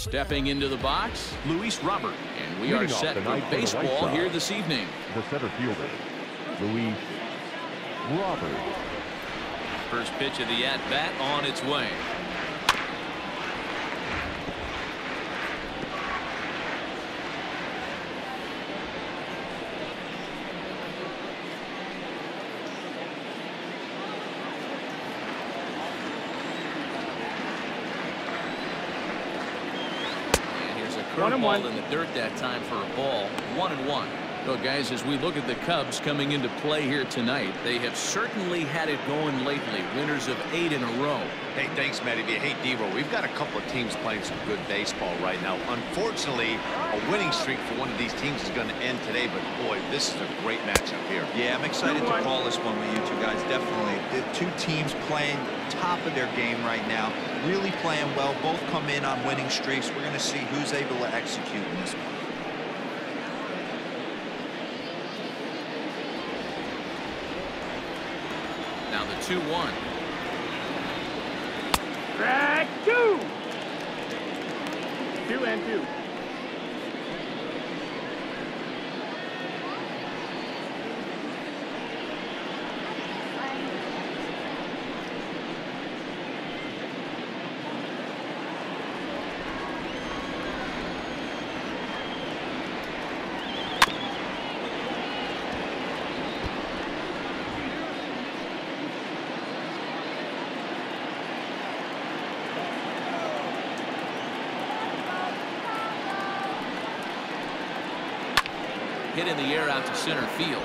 Stepping into the box, Luis Robert. And we are set for baseball here this evening. The center fielder, Luis Robert. First pitch of the at-bat on its way. Curveball in the dirt that time for a ball. 1-1. Well, guys, as we look at the Cubs coming into play here tonight, they have certainly had it going lately. Winners of 8 in a row. Hey, thanks, Matty. Hey, D-Roll, we've got a couple of teams playing some good baseball right now. Unfortunately, a winning streak for one of these teams is going to end today, but boy, this is a great matchup here. Yeah, I'm excited to call this one with you two guys. Definitely. The two teams playing top of their game right now, really playing well. Both come in on winning streaks. We're going to see who's able to execute in this one. Now the 2-1. Track 2. 2-2. Hit in the air out to center field.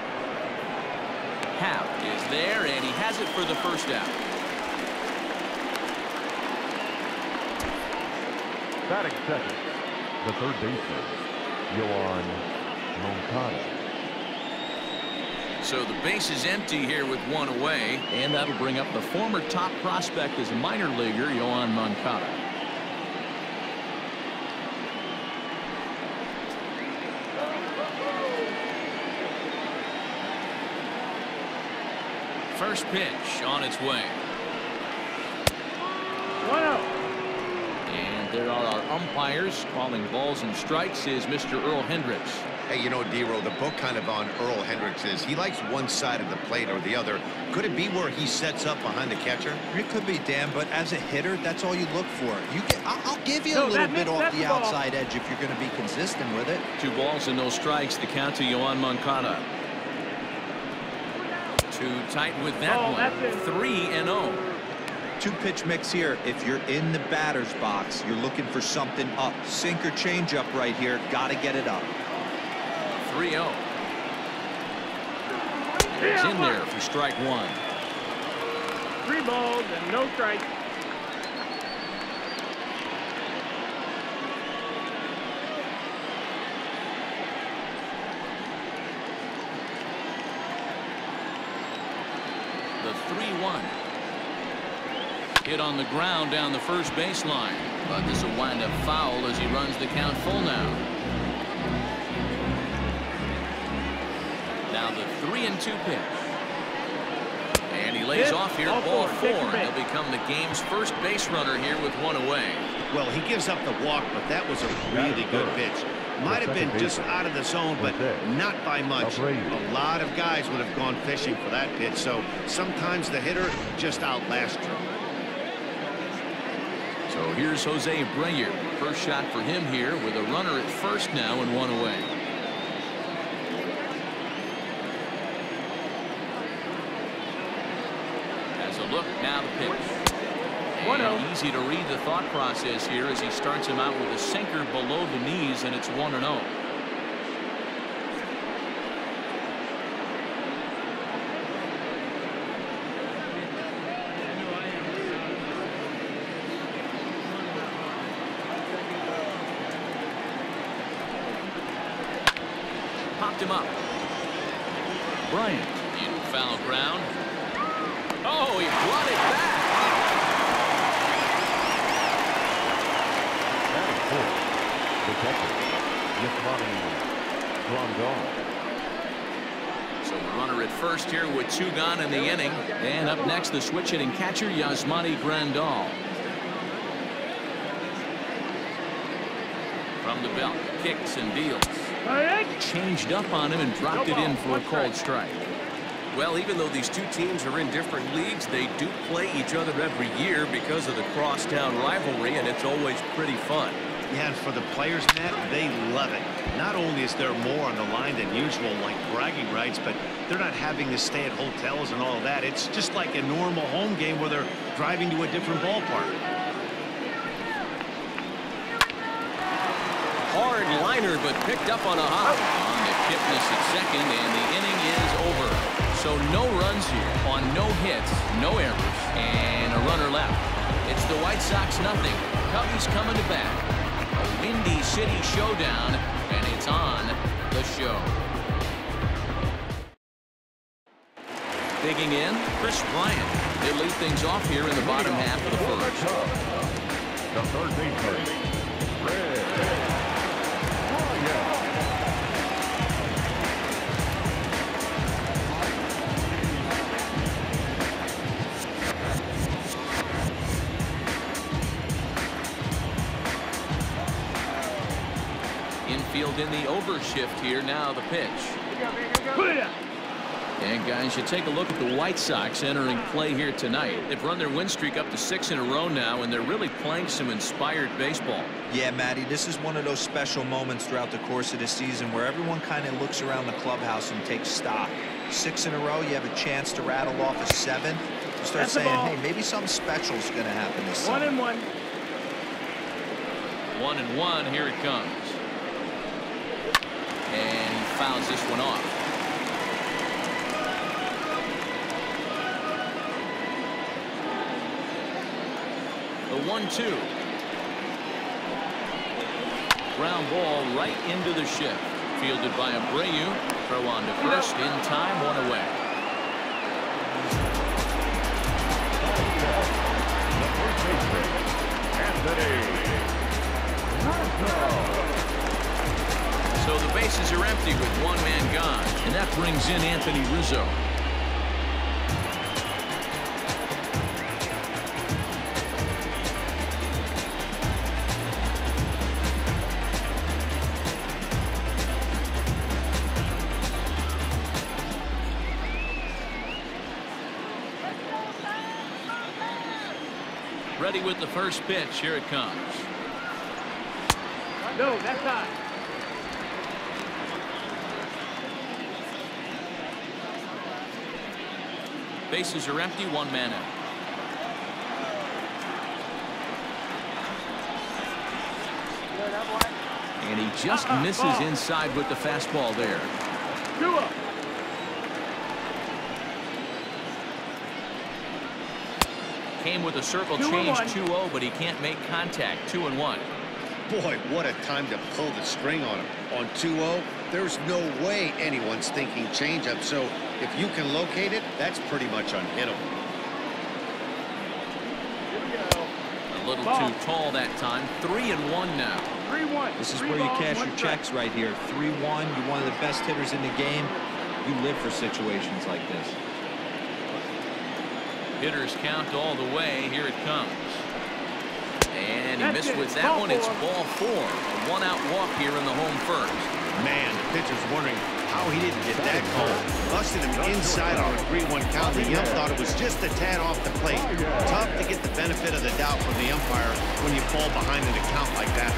Happ is there, and he has it for the first out. Batting second, the third baseman, Yohan Moncada. So the base is empty here with one away, and that'll bring up the former top prospect as a minor leaguer, Yohan Moncada. First pitch on its way. 1-0. And there are our umpires calling balls and strikes is Mr. Earl Hendricks. Hey, you know, D-Roll, the book kind of on Earl Hendricks is he likes one side of the plate or the other. Could it be where he sets up behind the catcher? It could be, Dan, but as a hitter, that's all you look for. I'll give you a little bit off the outside edge if you're going to be consistent with it. 2 balls and no strikes. The count to Yohan Moncada. Too tight with that one. 3-0. 2-pitch mix here. If you're in the batter's box, you're looking for something up. Sinker changeup right here. Got to get it up. 3-0. It's in there for strike 1. 3 balls and no strikes. The 3-1. Hit on the ground down the first baseline, but this will wind up foul as he runs the count full now. Now the 3-2 pitch. And he lays off here, ball 4. He'll become the game's first base runner here with one away. Well, he gives up the walk, but that was a really good pitch. Might have been just out of the zone, but not by much. A lot of guys would have gone fishing for that pitch, so sometimes the hitter just outlasts you. So here's Jose Abreu. First shot for him here with a runner at first now and one away. As a look, now the pitch. And easy to read the thought process here as he starts him out with a sinker below the knees, and it's 1-0. Popped him up. Bryant in foul ground. Oh, he brought it back. So the runner at first here with 2 gone in the inning. And up next, the switch hitting catcher, Yasmani Grandal. From the belt, kicks and deals. Changed up on him and dropped it in for a called strike. Well, even though these two teams are in different leagues, they do play each other every year because of the crosstown rivalry, and it's always pretty fun. Yeah, and for the players, Matt, they love it. Not only is there more on the line than usual, like bragging rights, but they're not having to stay at hotels and all of that. It's just like a normal home game where they're driving to a different ballpark. Hard liner, but picked up on a hop. On the Kipnis at second, and the inning is over. So no runs here on no hits, no errors, and a runner left. It's the White Sox nothing. Cubbies coming to bat. A Windy City showdown, and it's on the show. Digging in, Chris Bryant. They lead things off here in the bottom half of the first. The third baseman, Red. Infield in the overshift here. Now the pitch. And guys, you take a look at the White Sox entering play here tonight. They've run their win streak up to 6 in a row now, and they're really playing some inspired baseball. Yeah, Matty, this is one of those special moments throughout the course of the season where everyone kind of looks around the clubhouse and takes stock. 6 in a row, you have a chance to rattle off a 7. You start saying, hey, maybe something special is going to happen this summer. 1-1. 1-1. Here it comes. And he fouls this one off. The 1-2. Ground ball right into the shift. Fielded by Abreu. Throw on to first. In time, 1 away. So the bases are empty with 1 man gone, and that brings in Anthony Rizzo. Ready with the first pitch. Here it comes. No, that's high. Bases are empty, 1 man out. And he just misses inside with the fastball there. 2 up. Came with a circle change, 2-0, but he can't make contact. 2-1. Boy, what a time to pull the string on him. On 2-0, there's no way anyone's thinking changeup. So if you can locate it, that's pretty much unhittable. A little too tall that time. 3-1 now. 3-1. This is where you cash your checks right here. 3-1. You're one of the best hitters in the game. You live for situations like this. Hitters count all the way. Here it comes. And he missed with that one. It's ball 4. A 1-out walk here in the home first. Man, the pitcher's wondering how he didn't get that call. Busted him inside on a 3-1 count. The ump thought it was just a tad off the plate. Tough to get the benefit of the doubt from the umpire when you fall behind in a count like that.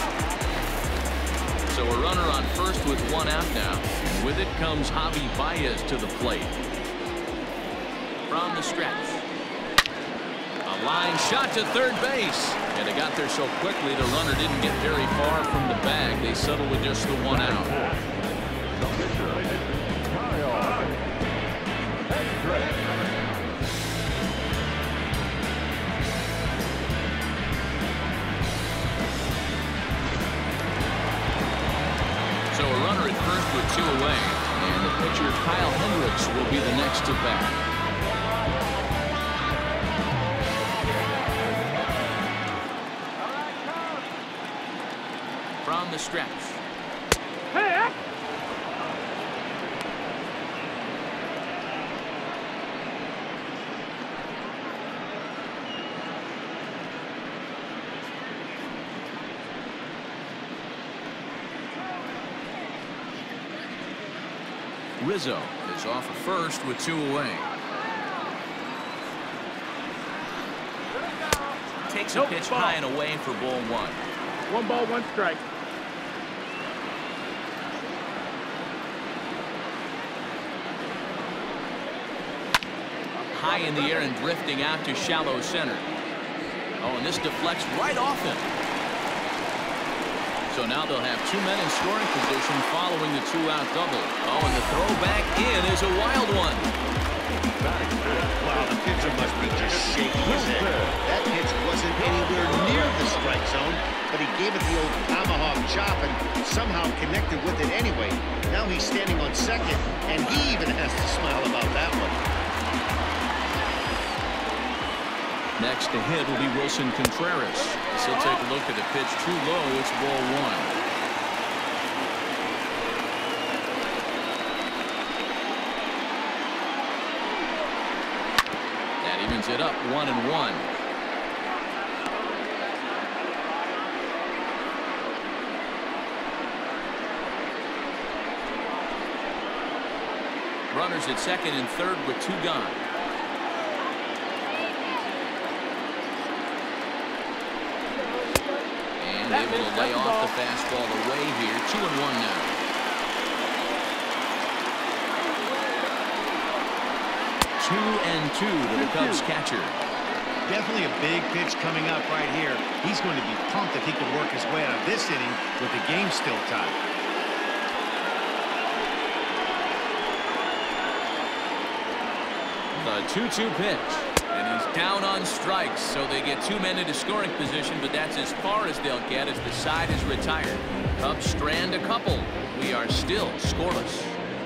So a runner on first with 1 out now. And with it comes Javi Baez to the plate. From the stretch. A line shot to third base. And they got there so quickly the runner didn't get very far from the bag. They settled with just the 1 out. So a runner at first with 2 away. And the pitcher Kyle Hendricks will be the next to bat. From the stretch. Hey! Rizzo is off at first with 2 away. Takes a pitch high and away for ball 1. 1 ball, 1 strike. High in the air and drifting out to shallow center. Oh, and this deflects right off him. So now they'll have 2 men in scoring position following the 2-out double. Oh, and the throw back in is a wild one. Wow, the pitcher must be just shaking his head. That pitch wasn't anywhere near the strike zone, but he gave it the old tomahawk chop and somehow connected with it anyway. Now he's standing on second, and he even has to smile about that one. Next to hit will be Wilson Contreras. So he'll take a look at the pitch too low. It's ball 1. That evens it up 1-1. Runners at second and third with 2 gone. Able to lay off the fastball away here. 2-1 now. Two to the Cubs catcher. Definitely a big pitch coming up right here. He's going to be pumped if he can work his way out of this inning with the game still tied. The 2-2 pitch. And he's down on strikes, so they get 2 men into scoring position, but that's as far as they'll get as the side is retired. Cubs strand a couple. We are still scoreless.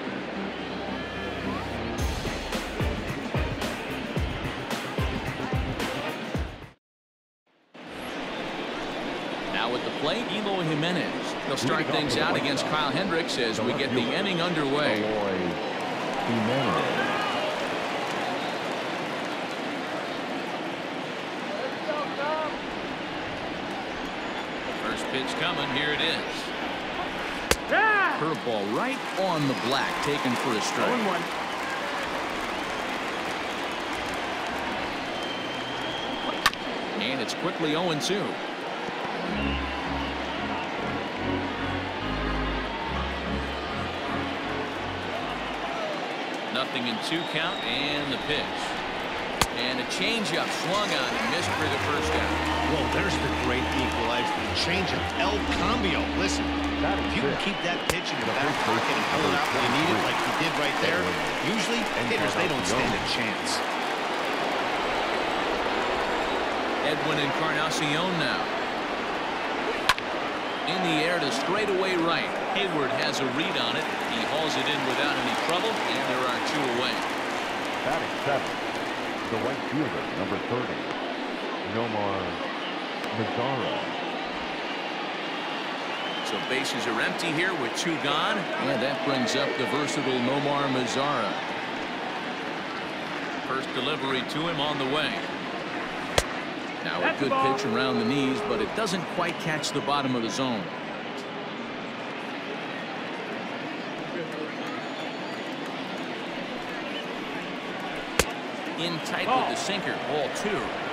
Now at the plate, Eloy Jimenez. They'll start things out against Kyle Hendricks as we get the inning underway. Pitch coming. Here it is. Curveball right on the black, taken for a strike. 1-1. And it's quickly 0-2. Nothing in 2 count, and the pitch. And a changeup swung on and missed for the first out. Well, there's the great equalizer. Changeup, El Cambio. Listen, if you can keep that pitch in your back pocket and pull it out when you need it like you did right there, usually hitters, they don't stand a chance. Edwin Encarnacion now. In the air to straightaway right. Hayward has a read on it. He hauls it in without any trouble, and there are 2 away. Batting 7. The right fielder, number 30, Nomar Mazara. So bases are empty here with 2 gone, and that brings up the versatile Nomar Mazara. First delivery to him on the way. Now a good pitch around the knees, but it doesn't quite catch the bottom of the zone. In tight with the sinker. Ball 2.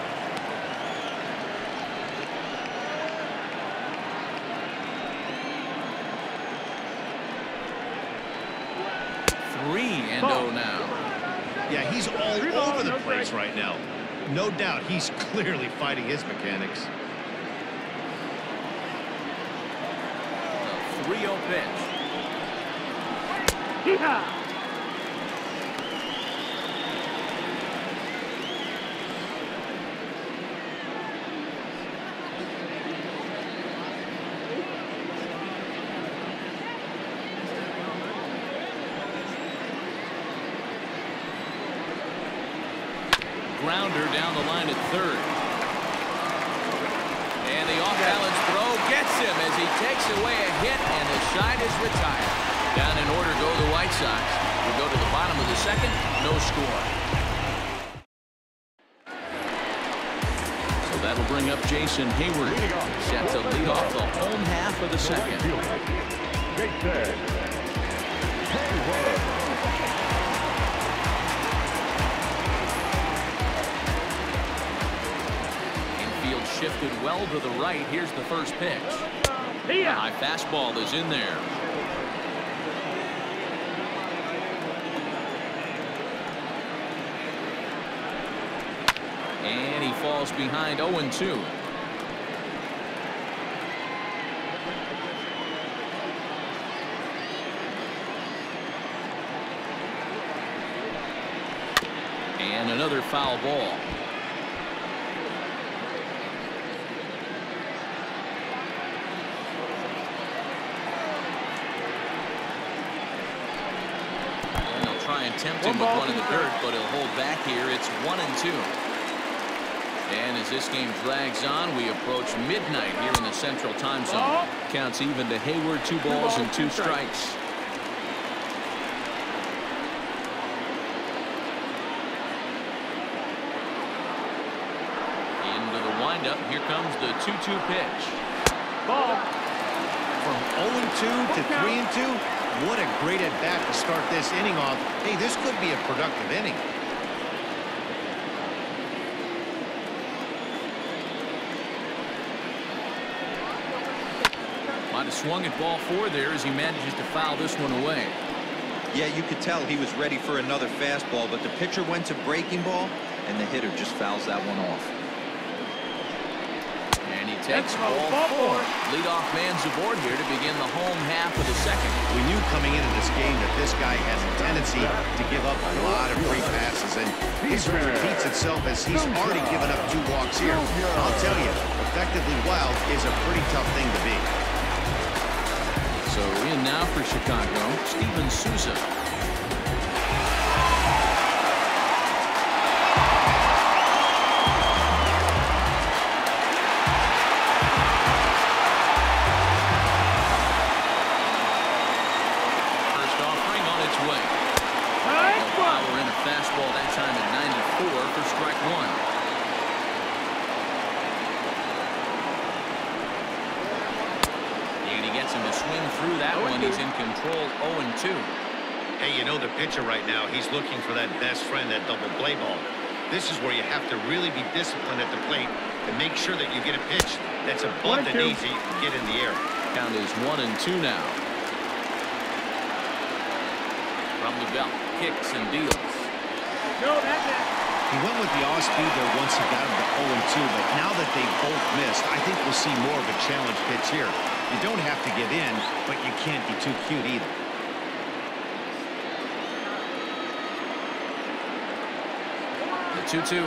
3-0 now. Yeah, he's all over the place right now. No doubt he's clearly fighting his mechanics. The 3-0 pitch. Yeah. Grounder down the line at third. And the off-balance throw gets him as he takes away a hit, and the side is retired. Down in order go the White Sox. We go to the bottom of the second, no score. So that'll bring up Jason Hayward. Set to lead off the home half of the second. Jason Hayward. Infield shifted well to the right. Here's the first pitch. The high fastball is in there. And he falls behind 0-2. And another foul ball. And they'll try and tempt him with one in the dirt, but he'll hold back here. It's 1-2. And as this game drags on, we approach midnight here in the Central Time Zone. Counts even to Hayward, 2 balls and 2 strikes. Into the windup. Here comes the 2-2 pitch. Ball. From 0-2 to 3-2. What a great at bat to start this inning off. Hey, this could be a productive inning. Might have swung at ball 4 there as he manages to foul this one away. Yeah, you could tell he was ready for another fastball, but the pitcher went to breaking ball, and the hitter just fouls that one off. And he takes ball 4. Leadoff man's aboard here to begin the home half of the second. We knew coming into this game that this guy has a tendency to give up a lot of free passes, and history repeats itself as he's already given up 2 walks here. I'll tell you, effectively wild is a pretty tough thing to be. So in now for Chicago, Steven Souza. First offering on its way. Power in a fastball that time at 94 for strike 1. To swing through that one. He's in control. 0-2. Hey, you know the pitcher right now, he's looking for that best friend, that double play ball. This is where you have to really be disciplined at the plate and make sure that you get a pitch that's above the knees that you can get in the air. Count is 1-2 now. From the belt, kicks and deals. He went with the off speed there once he got him to 0-2, but now that they both missed, I think we'll see more of a challenge pitch here. You don't have to give in, but you can't be too cute either. The 2-2.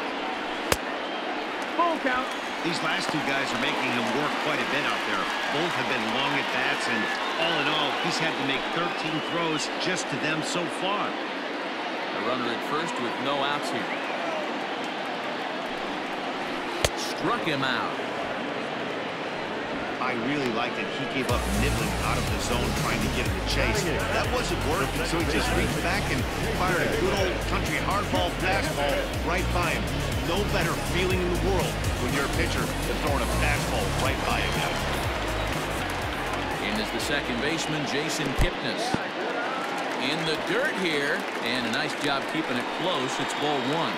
Full count. These last 2 guys are making him work quite a bit out there. Both have been long at bats, and all in all, he's had to make 13 throws just to them so far. A runner at first with no outs here. Struck him out. I really liked it. He gave up nibbling out of the zone trying to get in the chase. That wasn't working, so he just reached back and fired a good old country hardball fastball right by him. No better feeling in the world when you're a pitcher than throwing a fastball right by a guy. In is the second baseman, Jason Kipnis. In the dirt here, and a nice job keeping it close. It's ball 1.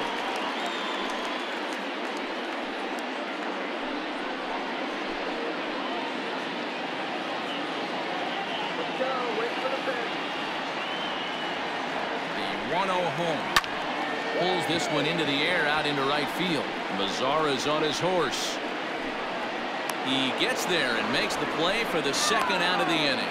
The 1-0 home. Pulls this one into the air out into right field. Mazzara's on his horse. He gets there and makes the play for the second out of the inning.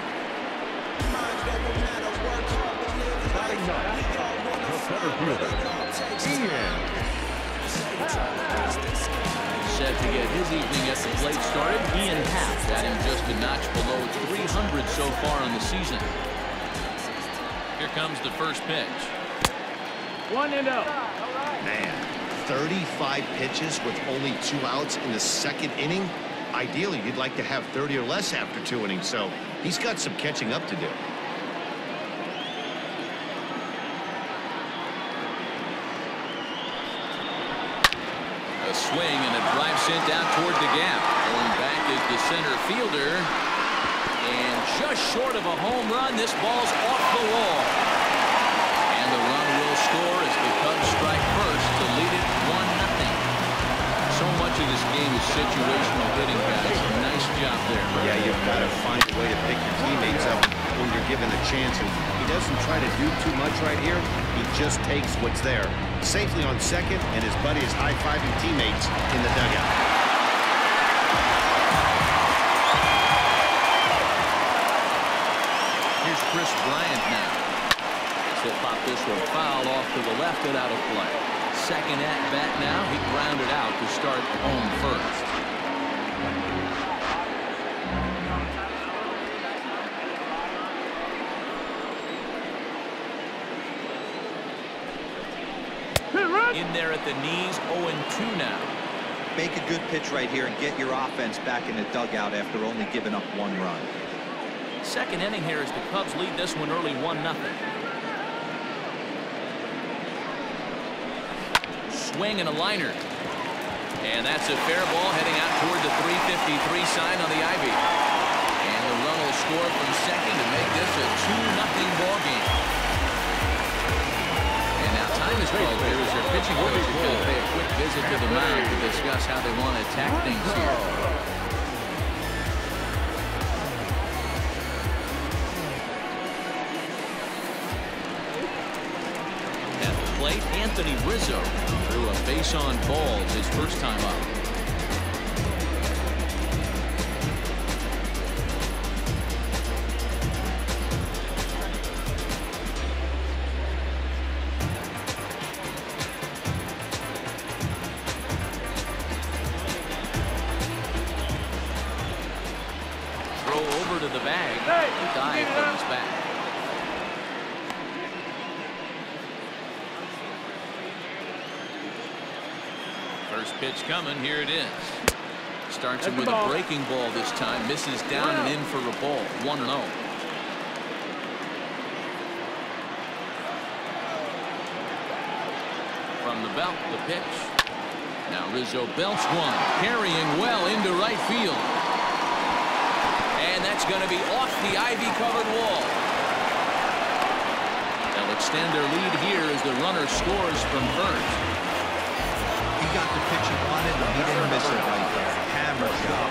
Set to get his evening at the plate started. Ian Happ got him just a notch below 300 so far on the season. Here comes the first pitch. 1-0. Man, 35 pitches with only 2 outs in the second inning. Ideally, you'd like to have 30 or less after 2 innings, so he's got some catching up to do. A swing and a drive sent out toward the gap. Going back is the center fielder. And just short of a home run, this ball's off the wall. game is situational hitting, guys. Nice job there. Yeah, you've got to find a way to pick your teammates up when you're given a chance. And he doesn't try to do too much right here. He just takes what's there. Safely on second, and his buddy is high-fiving teammates in the dugout. Here's Chris Bryant now. He'll pop this one foul off to the left and out of play. Second at bat now. He grounded out to start home first. In there at the knees, 0-2 now. Make a good pitch right here and get your offense back in the dugout after only giving up 1 run. Second inning here as the Cubs lead this one early 1-0. Swing and a liner. And that's a fair ball heading out toward the 353 sign on the Ivy. And the run will score from second to make this a 2-0 ball game. And now time is called here as their pitching coach is going to pay a quick visit to the mound to discuss how they want to attack things here. Anthony Rizzo threw a base on balls his first time up. Throw over to the bag. The dive comes back. First pitch coming. Here it is. Starts him with a breaking ball this time. Misses down and in for a ball. 1-0. From the belt, the pitch. Now Rizzo belts one. Carrying well into right field. And that's going to be off the ivy-covered wall. They'll extend their lead here as the runner scores from first. He got the pitch he wanted, and he didn't miss it right there. Hammer job.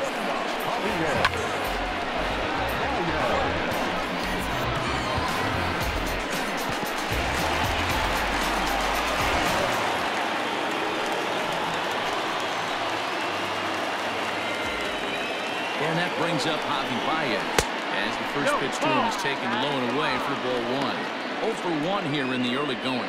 And that brings up Javi Baez as the first pitch to him is taken low and away for ball 1. 0 for 1 here in the early going.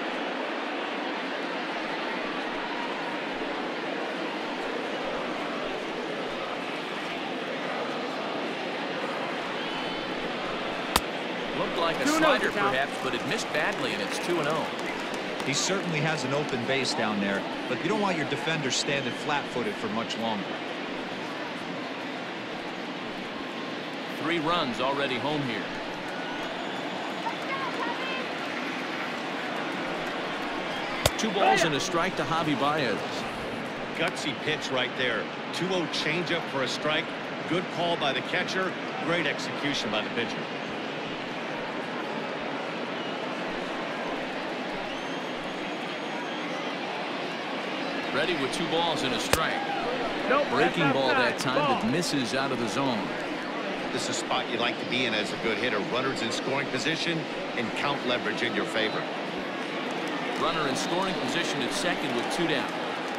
Looked like a slider perhaps, but it missed badly, and it's 2-0. He certainly has an open base down there, but you don't want your defender standing flat-footed for much longer. 3 runs already home here. Two balls and a strike to Javi Baez. Gutsy pitch right there. 2-0 changeup for a strike. Good call by the catcher. Great execution by the pitcher. Ready with 2 balls and a strike. Breaking ball that time that misses out of the zone. This is a spot you like to be in as a good hitter. Runners in scoring position and count leverage in your favor. Runner in scoring position at second with 2 down.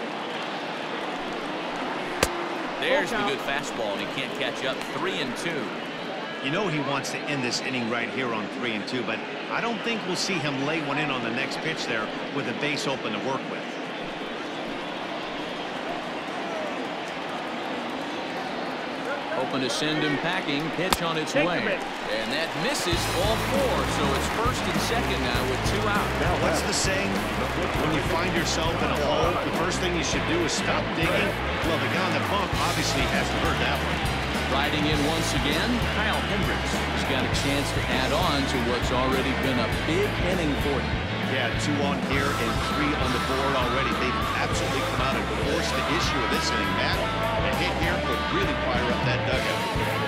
There's the good fastball, and he can't catch up. 3-2. You know he wants to end this inning right here on 3-2, but I don't think we'll see him lay one in on the next pitch there with a base open to work with. Hoping to send him packing. Pitch on its way. And that misses all 4. So it's first and second now with 2 out. Now, what's the saying? When you find yourself in a hole, the first thing you should do is stop digging. Well, the guy on the bump obviously hasn't heard that one. Riding in once again, Kyle Hendricks. He's got a chance to add on to what's already been a big inning for him. Yeah, 2 on here and 3 on the board already. They've absolutely come out and forced the issue of this inning, Matt. A hit here could really fire up that dugout.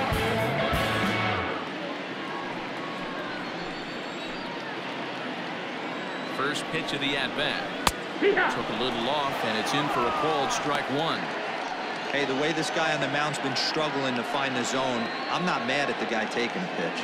First pitch of the at-bat. Took a little off, and it's in for a called strike 1. Hey, the way this guy on the mound's been struggling to find the zone, I'm not mad at the guy taking the pitch.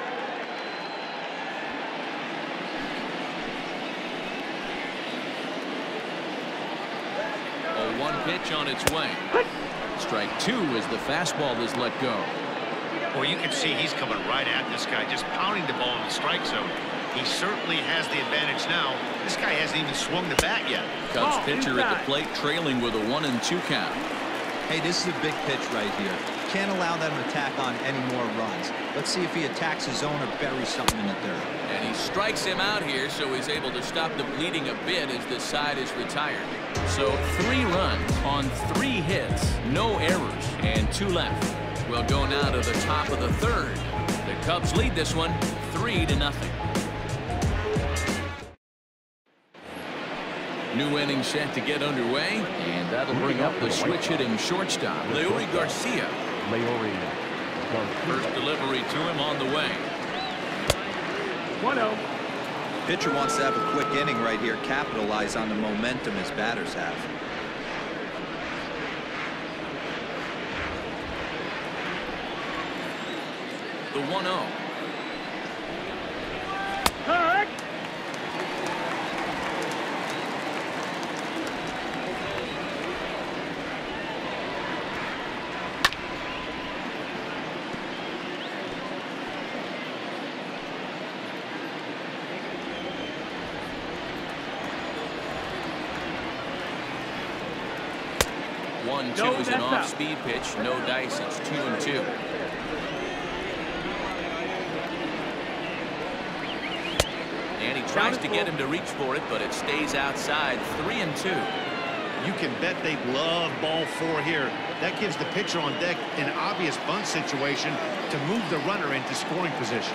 Oh, one pitch on its way. Strike two as the fastball is let go. Well, you can see he's coming right at this guy, just pounding the ball in the strike zone. He certainly has the advantage now. This guy hasn't even swung the bat yet. Cubs pitcher at the plate trailing with a 1-2 count. Hey, this is a big pitch right here. Can't allow them to tack on any more runs. Let's see if he attacks his zone or buries something in the dirt. And he strikes him out here, so he's able to stop the bleeding a bit as this side is retired. So 3 runs on 3 hits, no errors, and 2 left. We'll go now to the top of the 3rd. The Cubs lead this one 3-0. New inning set to get underway, and that'll bring up the switch-hitting shortstop, Leury Garcia. First delivery to him on the way. 1-0. Pitcher wants to have a quick inning right here, capitalize on the momentum his batters have. The 1-0. Hurt. One-two is an off-speed pitch. No dice. It's 2-2. And he tries to get him to reach for it, but it stays outside. 3-2. You can bet they love ball 4 here. That gives the pitcher on deck an obvious bunt situation to move the runner into scoring position.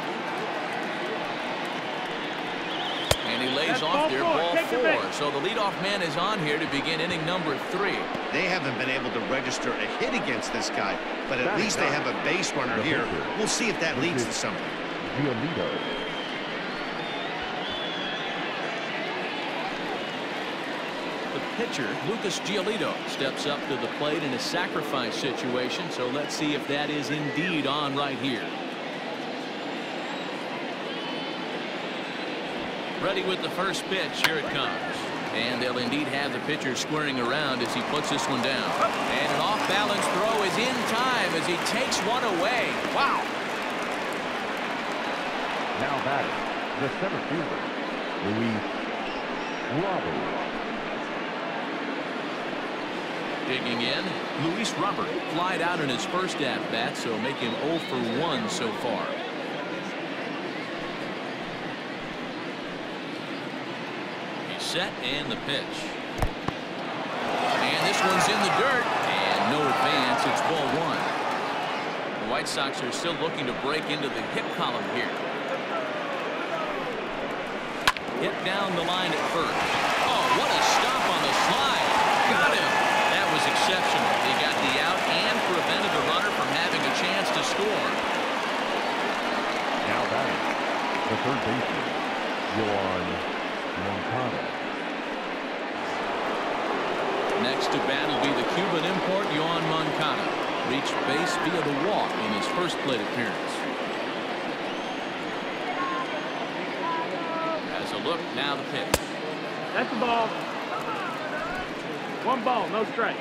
And he lays off there, ball 4. So the leadoff man is on here to begin inning number 3. They haven't been able to register a hit against this guy, but at least they have a base runner here. We'll see if that leads to something. The pitcher, Lucas Giolito, steps up to the plate in a sacrifice situation. So let's see if that is indeed on right here. Ready with the first pitch. Here it comes. And they'll indeed have the pitcher squaring around as he puts this one down. And an off-balance throw is in time as he takes one away. Wow. Now batting, the center fielder, Luis Robert. Digging in, Luis Robert flied out in his first at-bat, so make him 0 for 1 so far. Set and the pitch. And this one's in the dirt. And no advance. It's ball 1. The White Sox are still looking to break into the hit column here. Hit down the line at first. Oh, what a stop on the slide. Got him. That was exceptional. He got the out and prevented the runner from having a chance to score. Now batting, the third baseman, Yoan Moncada. Next to bat will be the Cuban import, Yoan Moncada. Reached base via the walk in his first plate appearance. As a look, now the pitch. That's the ball. 1 ball, no strikes.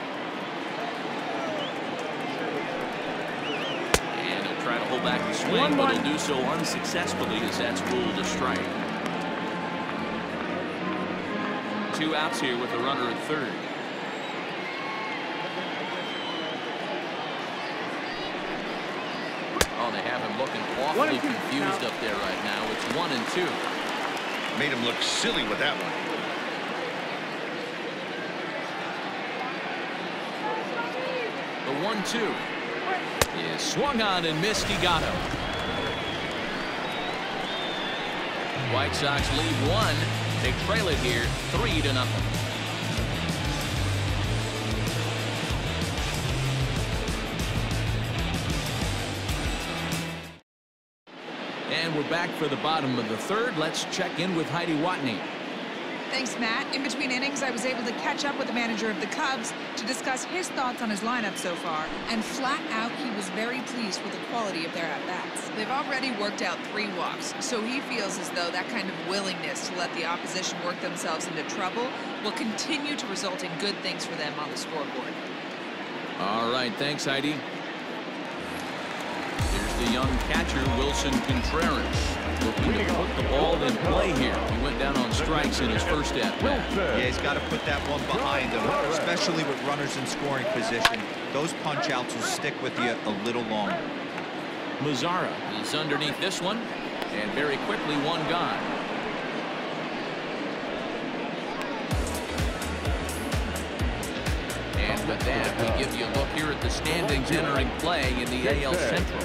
And he'll try to hold back the swing, but he'll do so unsuccessfully as that's ruled a strike. 2 outs here with a runner at third. Oh, they have him looking awfully confused up there right now. It's 1-2. Made him look silly with that one. The 1-2 is swung on and missed. He got him. White Sox lead 1. They trail it here 3-0. And we're back for the bottom of the 3rd. Let's check in with Heidi Watney. Thanks, Matt. In between innings, I was able to catch up with the manager of the Cubs to discuss his thoughts on his lineup so far. And flat out, he was very pleased with the quality of their at-bats. They've already worked out 3 walks, so he feels as though that kind of willingness to let the opposition work themselves into trouble will continue to result in good things for them on the scoreboard. All right, thanks, Heidi. Here's the young catcher, Wilson Contreras, looking to put the ball in play here. He went down on strikes in his first at-bat. Yeah, he's got to put that one behind him, especially with runners in scoring position. Those punch-outs will stick with you a little longer. Mazzara is underneath this one, and very quickly one gone. And with that, we give you a look here at the standings entering play in the AL Central.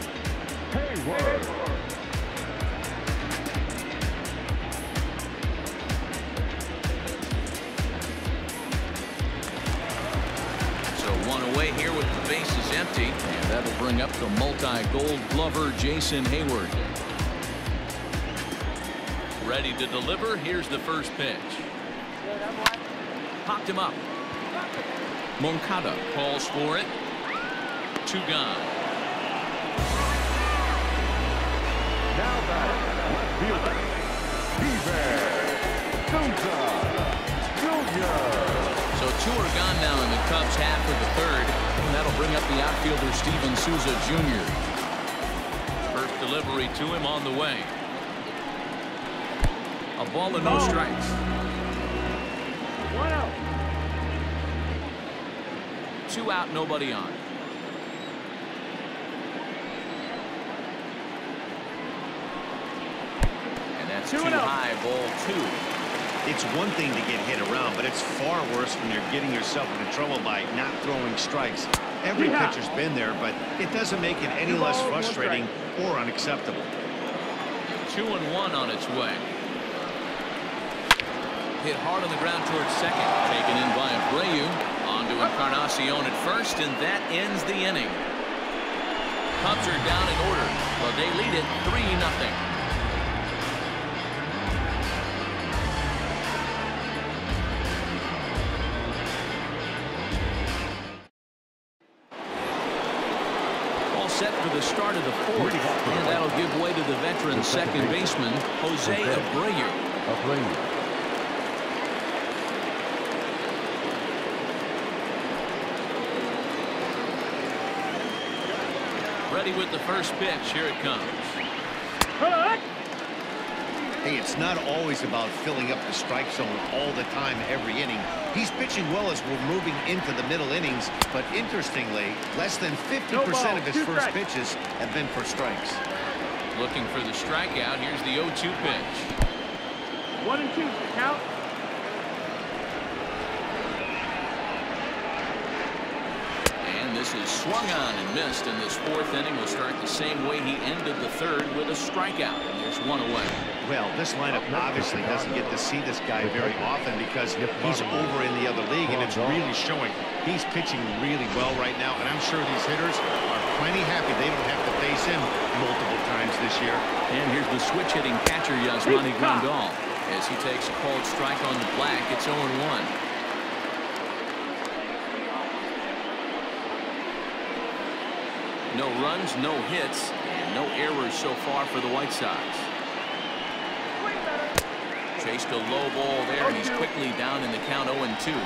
So one away here with the bases empty, and that'll bring up the multi-gold glover Jason Hayward. Ready to deliver. Here's the first pitch. Popped him up. Moncada calls for it. 2 gone. Now batting, left fielder, So 2 are gone now in the Cubs half of the 3rd. And that'll bring up the outfielder Steven Souza Jr. First delivery to him on the way. A ball and no strikes. 1 out. 2 out, nobody on. And that's 2 high, ball 2. It's one thing to get hit around, but it's far worse when you're getting yourself into trouble by not throwing strikes. Every pitcher's been there, but it doesn't make it any less frustrating or unacceptable. 2-1 on its way. Hit hard on the ground towards second. Taken in by Abreu. On to Encarnacion at first, and that ends the inning. Cubs are down in order, but they lead it 3-0. Set for the start of the 4th, and that'll give way to the veteran second baseman Jose Abreu. Ready with the first pitch. Here it comes. Hey, it's not always about filling up the strike zone all the time every inning. He's pitching well as we're moving into the middle innings, but interestingly, less than 50% of his first pitches have been for strikes. Looking for the strikeout. Here's the 0-2 pitch. 1-2, count. And this is swung on and missed, and this 4th inning will start the same way he ended the 3rd, with a strikeout. And there's 1 away. Well, this lineup obviously doesn't get to see this guy very often because he's over in the other league, and it's really showing. He's pitching really well right now, and I'm sure these hitters are plenty happy they don't have to face him multiple times this year. And here's the switch-hitting catcher, Yasmani Grandal. As he takes a called strike on the black, it's 0-1. No runs, no hits, and no errors so far for the White Sox. Chased a low ball there, and he's quickly down in the count 0-2.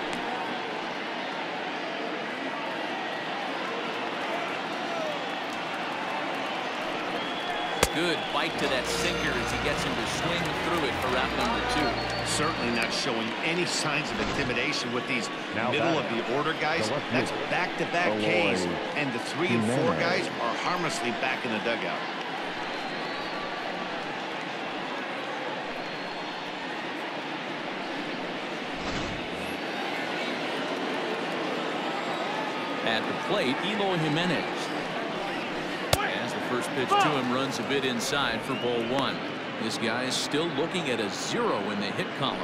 Good bite to that sinker as he gets him to swing through it for route number 2. Certainly not showing any signs of intimidation with these middle of the order guys. That's back-to-back Ks, and the 3 and 4 guys are harmlessly back in the dugout. At the plate, Eloy Jimenez. As the first pitch to him runs a bit inside for ball 1. This guy is still looking at a 0 in the hit column.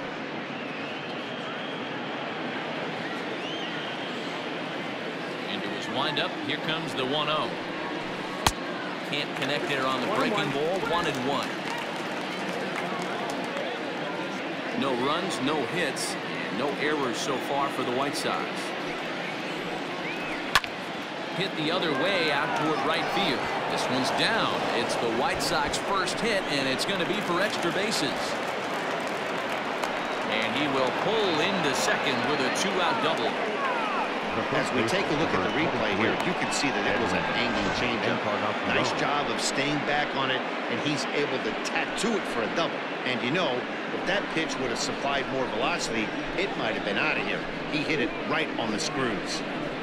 Into his windup. Here comes the 1-0. Can't connect there on the breaking ball. 1-1. No runs, no hits, and no errors so far for the White Sox. Hit the other way out toward right field. This one's down. It's the White Sox first hit, and it's going to be for extra bases. And he will pull into second with a 2-out double. As we take a look at the replay here, you can see that it was an hanging changeup. Nice job of staying back on it, and he's able to tattoo it for a double. And you know, if that pitch would have supplied more velocity, it might have been out of here. He hit it right on the screws.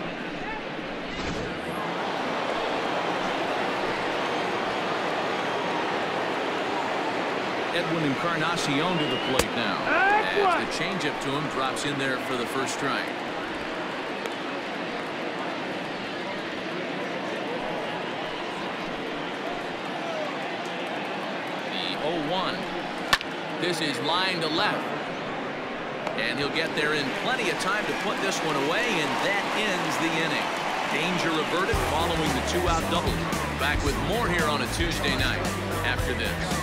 Edwin Encarnacion to the plate now. As the changeup to him drops in there for the first strike. The 0-1. This is line to left. And he'll get there in plenty of time to put this one away, and that ends the inning. Danger averted following the 2-out double. Back with more here on a Tuesday night after this.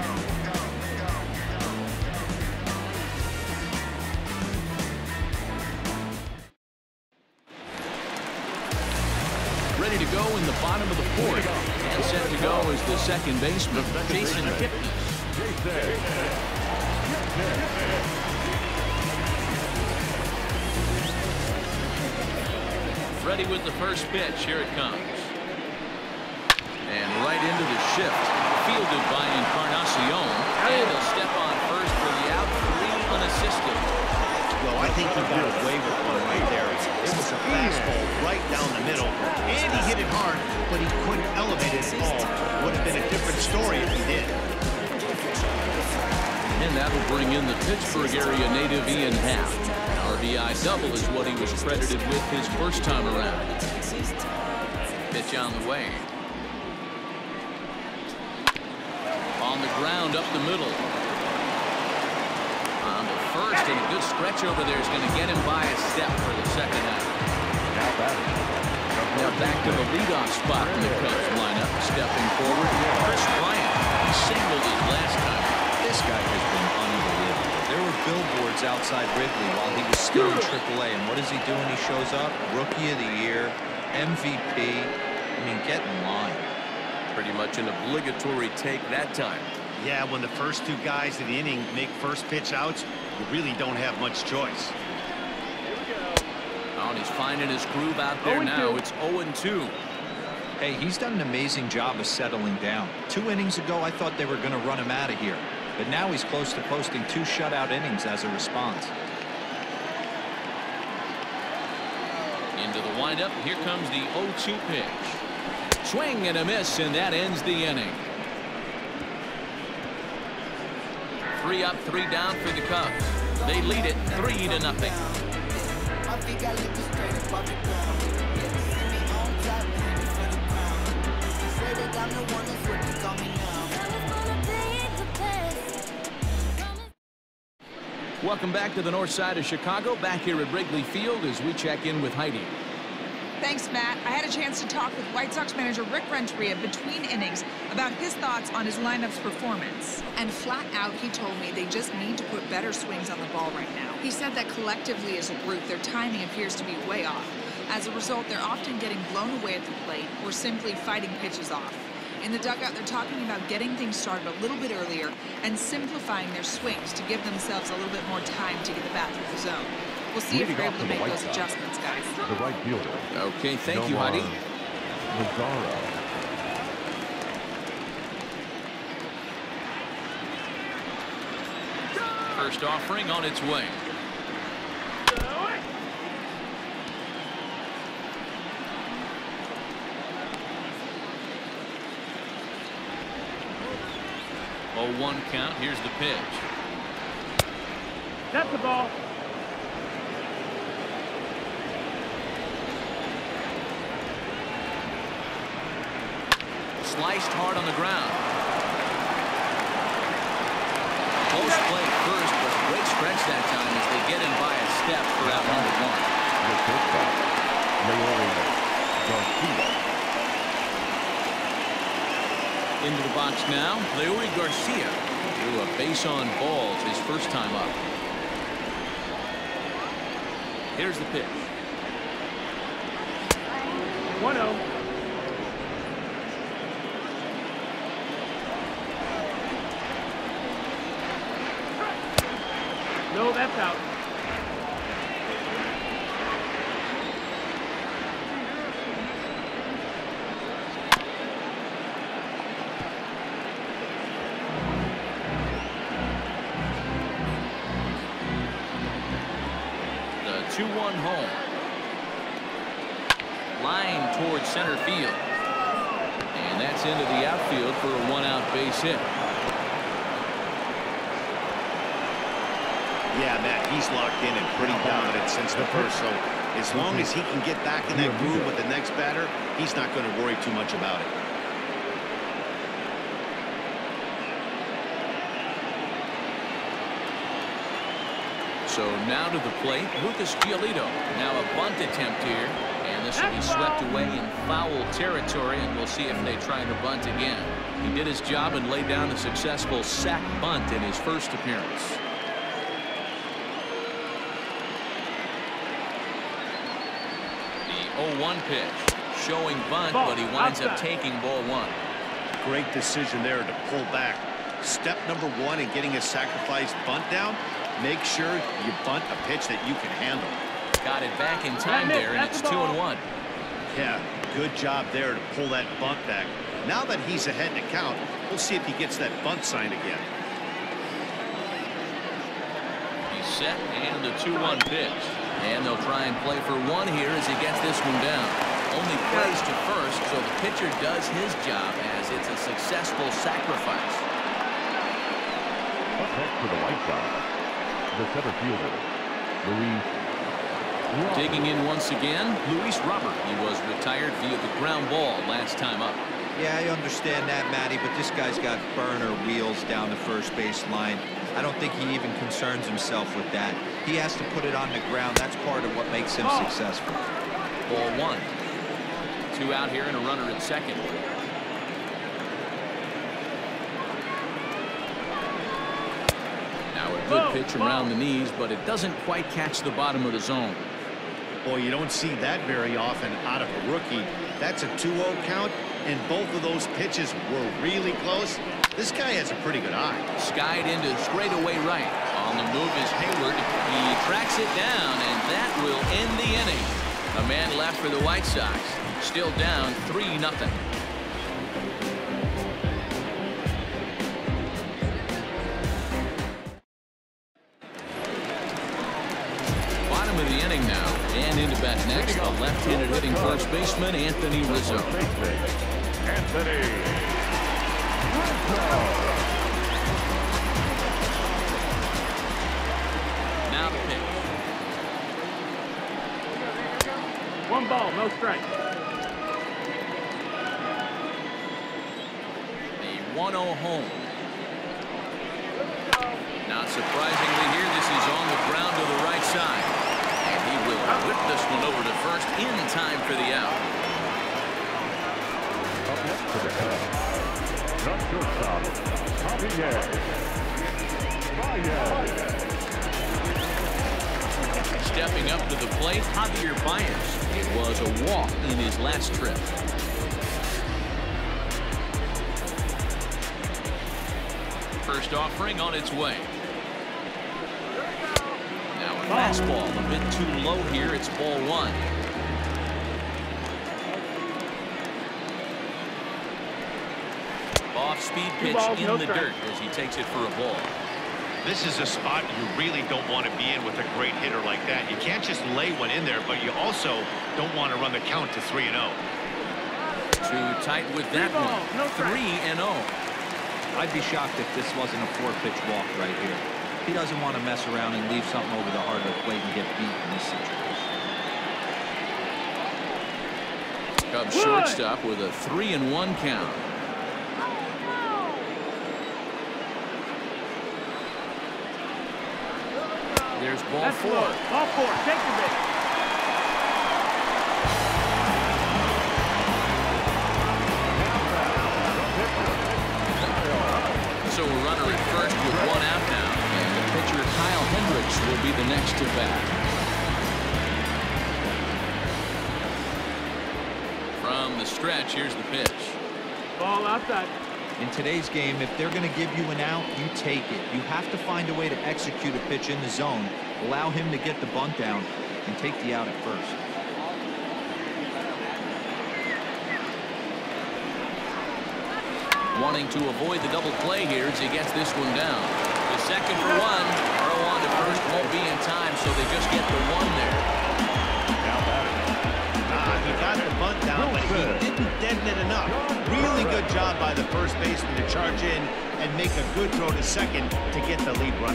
Ready to go in the bottom of the fourth, and set to go is the second baseman, Jason Kipnis. Ready with the first pitch. Here it comes. And right into the shift, fielded by Encarnacion, and he'll step on first for the out, 3 unassisted. Well, I think he got away with one right there. It was a fastball right down the middle, and he hit it hard, but he couldn't elevate it at all. Would have been a different story if he did. And that'll bring in the Pittsburgh area native Ian Happ. An RBI double is what he was credited with his first time around. Pitch on the way. On the ground up the middle. On the first, and a good stretch over there is going to get him by a step for the second out. Now back to the leadoff spot in the Cubs lineup. Stepping forward, Chris Bryant. He singled his last time. This guy has been unbelievable. There were billboards outside Wrigley while he was still in AAA, and what does he do when he shows up? Rookie of the Year, MVP. I mean, get in line. Pretty much an obligatory take that time. Yeah, when the first 2 guys in the inning make first pitch outs, you really don't have much choice. Oh, and he's finding his groove out there now. It's 0-2. Hey, he's done an amazing job of settling down. 2 innings ago, I thought they were going to run him out of here. But now he's close to posting 2 shutout innings as a response. Into the windup. Here comes the 0-2 pitch. Swing and a miss, and that ends the inning. 3 up, 3 down for the Cubs. They lead it 3-0. Welcome back to the north side of Chicago, back here at Wrigley Field as we check in with Heidi. Thanks, Matt. I had a chance to talk with White Sox manager Rick Renteria between innings about his thoughts on his lineup's performance. And flat out, he told me they just need to put better swings on the ball right now. He said that collectively as a group, their timing appears to be way off. As a result, they're often getting blown away at the plate or simply fighting pitches off. In the dugout, they're talking about getting things started a little bit earlier and simplifying their swings to give themselves a little bit more time to get the bat through the zone. We'll see if they're able to make those adjustments, guys. The right fielder. Okay, thank you, Heidi. Mazzara. First offering on its way. Oh, 1 count. Here's the pitch. That's the ball. Sliced hard on the ground. Close play first, but a great stretch that time as they get him by a step for out number 1. Into the box now, Leury Garcia. Threw a base on balls his first time up. Here's the pitch. 1-0. No, that's out. The 2-1 home. Line towards center field. And that's into the outfield for a 1-out base hit. Yeah, Matt, he's locked in and pretty dominant since the first, so as long as he can get back in that groove with the next batter, he's not going to worry too much about it. So now to the plate, Lucas Giolito. Now a bunt attempt here, and this will be swept away in foul territory, and we'll see if they try to bunt again. He did his job and laid down a successful sac bunt in his first appearance. The 0-1 pitch, showing bunt, but he winds up taking ball one. Great decision there to pull back. Step number one in getting a sacrifice bunt down, make sure you bunt a pitch that you can handle. Got it back in time there, and it's 2-1. Yeah, good job there to pull that bunt back. Now that he's ahead in the count, we'll see if he gets that bunt sign again. He's set, and the 2-1 pitch. And they'll try and play for one here as he gets this one down. Only plays to first, so the pitcher does his job as it's a successful sacrifice. Up next for the White Sox, the center fielder, Luis. Digging in once again, Luis Robert. He was retired via the ground ball last time up. Yeah, I understand that, Matty, but this guy's got burner wheels down the first base line. I don't think he even concerns himself with that. He has to put it on the ground. That's part of what makes him successful. Ball one. 2 out here and a runner at second. Now a good pitch around the knees, but it doesn't quite catch the bottom of the zone. Boy, you don't see that very often out of a rookie. That's a 2-0 count, and both of those pitches were really close. This guy has a pretty good eye. Skied into straightaway right. On the move is Hayward. He tracks it down, and that will end the inning. A man left for the White Sox. Still down 3-0. Bottom of the inning now, and into bat next, a left-handed hitting first baseman Anthony Rizzo. Anthony Rizzo. Now the pitch. 1 ball, no strike. The 1-0 home. Not surprisingly here, this is on the ground to the right side. And he will whip this one over to first in time for the out. Up next for the Cubs, the shortstop, Javier. Stepping up to the plate, Javier Baez. It was a walk in his last trip. First offering on its way. Now a fastball a bit too low here. It's ball one. Off-speed pitch in the dirt as he takes it for a ball. This is a spot you really don't want to be in with a great hitter like that. You can't just lay one in there, but you also don't want to run the count to 3-0. Too tight with that one. 3-0. I'd be shocked if this wasn't a 4-pitch walk right here. He doesn't want to mess around and leave something over the heart of the plate and get beat in this situation. Cubs shortstop with a 3-1 count. There's ball four. Ball 4. Take the base. So a runner at first defensive back. From the stretch, here's the pitch. Ball outside. In today's game, if they're going to give you an out, you take it. You have to find a way to execute a pitch in the zone, allow him to get the bunt down, and take the out at first. Wanting to avoid the double play here as he gets this one down. The second for one. Throw on to first won't be in time, so they just get the one there. He got the bunt down, but he didn't deaden it enough. Really good job by the first baseman to charge in and make a good throw to second to get the lead runner.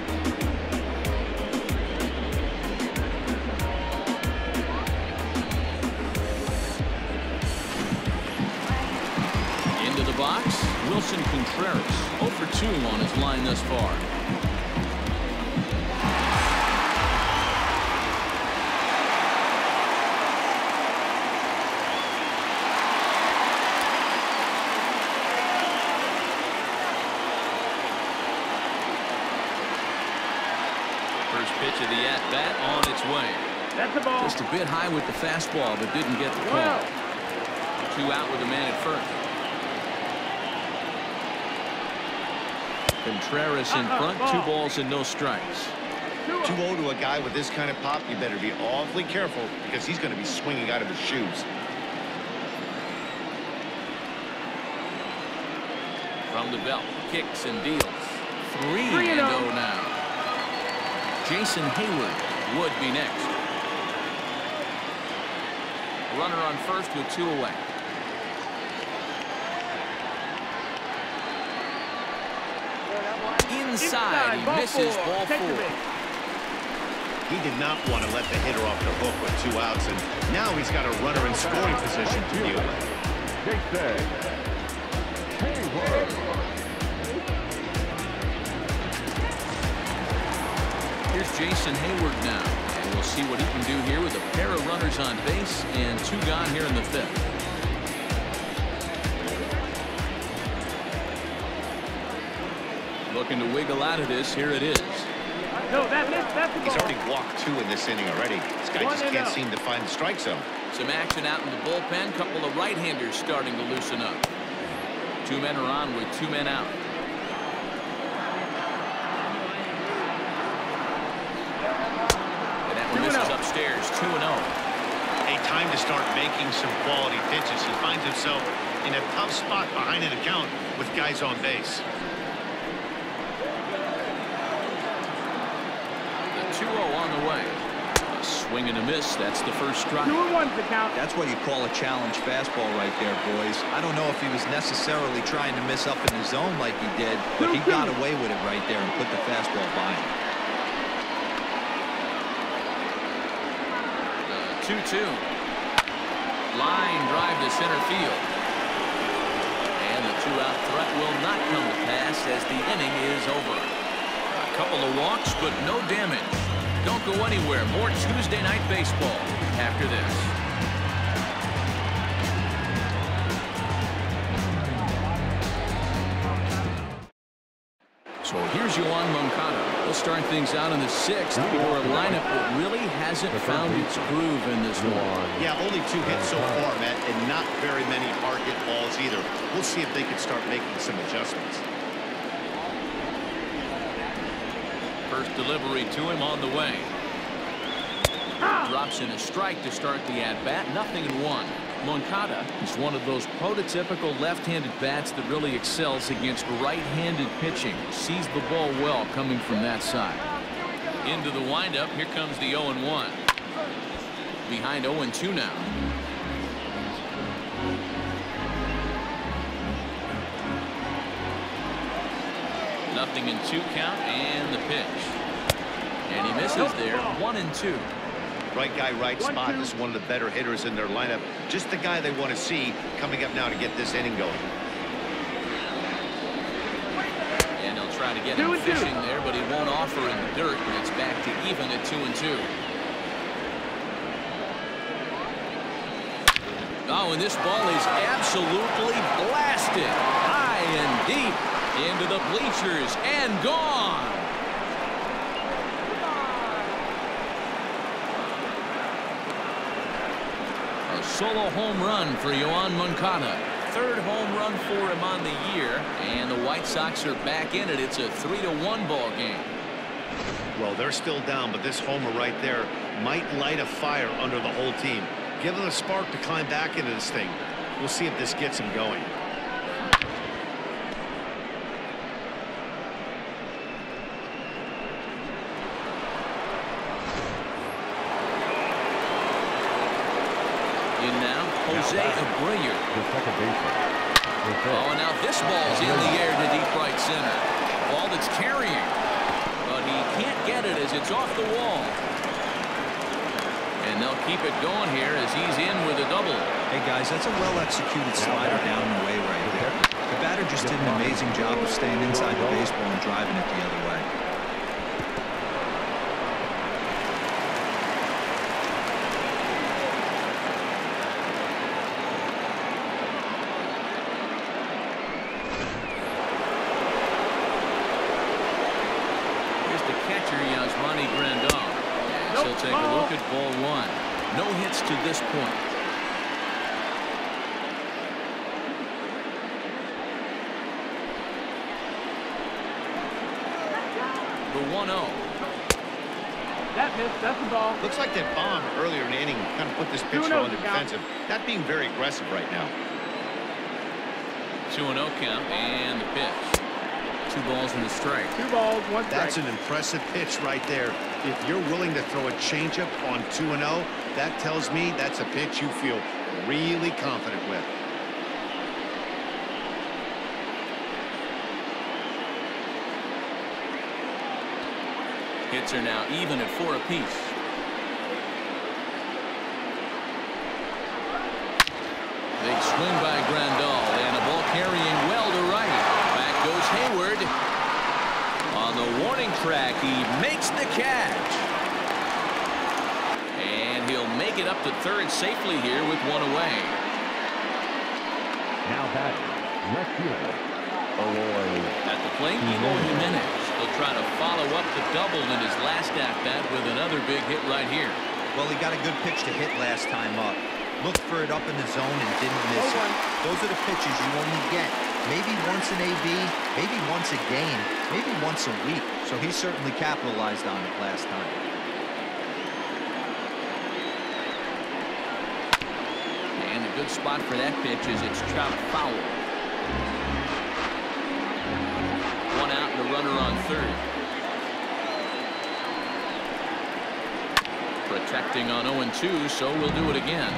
Into the box, Wilson Contreras, 0 for 2 on his line thus far. First pitch of the at-bat on its way. That's the ball. Just a bit high with the fastball, but didn't get the call. 2 out with a man at first. Contreras in front, 2 balls and no strikes. 2-0 to a guy with this kind of pop, you better be awfully careful because he's going to be swinging out of his shoes. From the belt, kicks and deals. 3-0 now. Jason Hayward would be next. Runner on first with 2 away. Inside, he misses ball 4. He did not want to let the hitter off the hook with 2 outs, and now he's got a runner in scoring position to deal with. Here's Jason Hayward now, and we'll see what he can do here with a pair of runners on base and 2 gone here in the 5th. Looking to wiggle out of this. Here it is. No, that's the ball. He's already walked 2 in this inning already. This guy just can't seem to find the strike zone. Some action out in the bullpen. Couple of right-handers starting to loosen up. 2 men are on with 2 men out. And that one misses upstairs. 2-0. A time to start making some quality pitches. He finds himself in a tough spot behind an account with guys on base. 2-0 on the way. A swing and a miss. That's the first strike. 2-1's the count. That's what you call a challenge fastball right there, boys. I don't know if he was necessarily trying to miss up in the zone like he did, but he got away with it right there and put the fastball by him. 2-2. Line drive to center field. And the 2-out threat will not come to pass as the inning is over. A couple of walks, but no damage. Don't go anywhere. More Tuesday Night Baseball after this. So here's Yoan Moncada. We'll start things out in the 6th for a lineup that really hasn't found its groove in this one. Yeah, only 2 hits so far, Matt, and not very many hard hit balls either. We'll see if they can start making some adjustments. First delivery to him on the way. Drops in a strike to start the at-bat. 0-1. Moncada is one of those prototypical left-handed bats that really excels against right-handed pitching. Sees the ball well coming from that side. Into the windup. Here comes the 0-1. Behind 0-2 now. Nothing in 2 count and the pitch. And he misses there. 1-2. Right guy, right spot. This is one of the better hitters in their lineup. Just the guy they want to see coming up now to get this inning going. And he'll try to get him fishing there, but he won't offer in the dirt, and it's back to even at 2-2. Oh, and this ball is absolutely blasted. High and deep into the bleachers and gone. solo home run for Yoan Moncada. Third home run for him on the year, and the White Sox are back in it. It's a 3-1 ball game. Well, they're still down, but this homer right there might light a fire under the whole team. Give them a spark to climb back into this thing. We'll see if this gets them going. In now, Jose Abreu. The second baseman. Oh, now this ball's in the air to deep right center. Ball that's carrying. But he can't get it as it's off the wall. And they'll keep it going here as he's in with a double. Hey, guys, that's a well-executed slider down the way right there. The batter just did an amazing job of staying inside the baseball and driving it the other way. He'll take a look at ball one. No hits to this point. The 1-0. That missed. That's the ball. Looks like that bomb earlier in the inning kind of put this pitcher on the defensive. Not being very aggressive right now. 2-0 count and the pitch. 2 balls and a strike. 2 balls, 1 strike. That's an impressive pitch right there. If you're willing to throw a changeup on 2-0, that tells me that's a pitch you feel really confident with. Hits are now even at 4 apiece. Big swing by Grandal and a ball carrying well to right. Back goes Hayward. On the warning track, he makes the catch. And he'll make it up to third safely here with 1 away. Now batting, left fielder, Eloy. At the plate, Eloy Jimenez. He'll try to follow up the double in his last at-bat with another big hit right here. Well, he got a good pitch to hit last time up. Looked for it up in the zone and didn't miss it. Those are the pitches you only get. Maybe once an AB, maybe once a game, maybe once a week. So he certainly capitalized on it last time. And a good spot for that pitch is it's chopped foul. 1 out and a runner on third. Protecting on 0-2, so we'll do it again.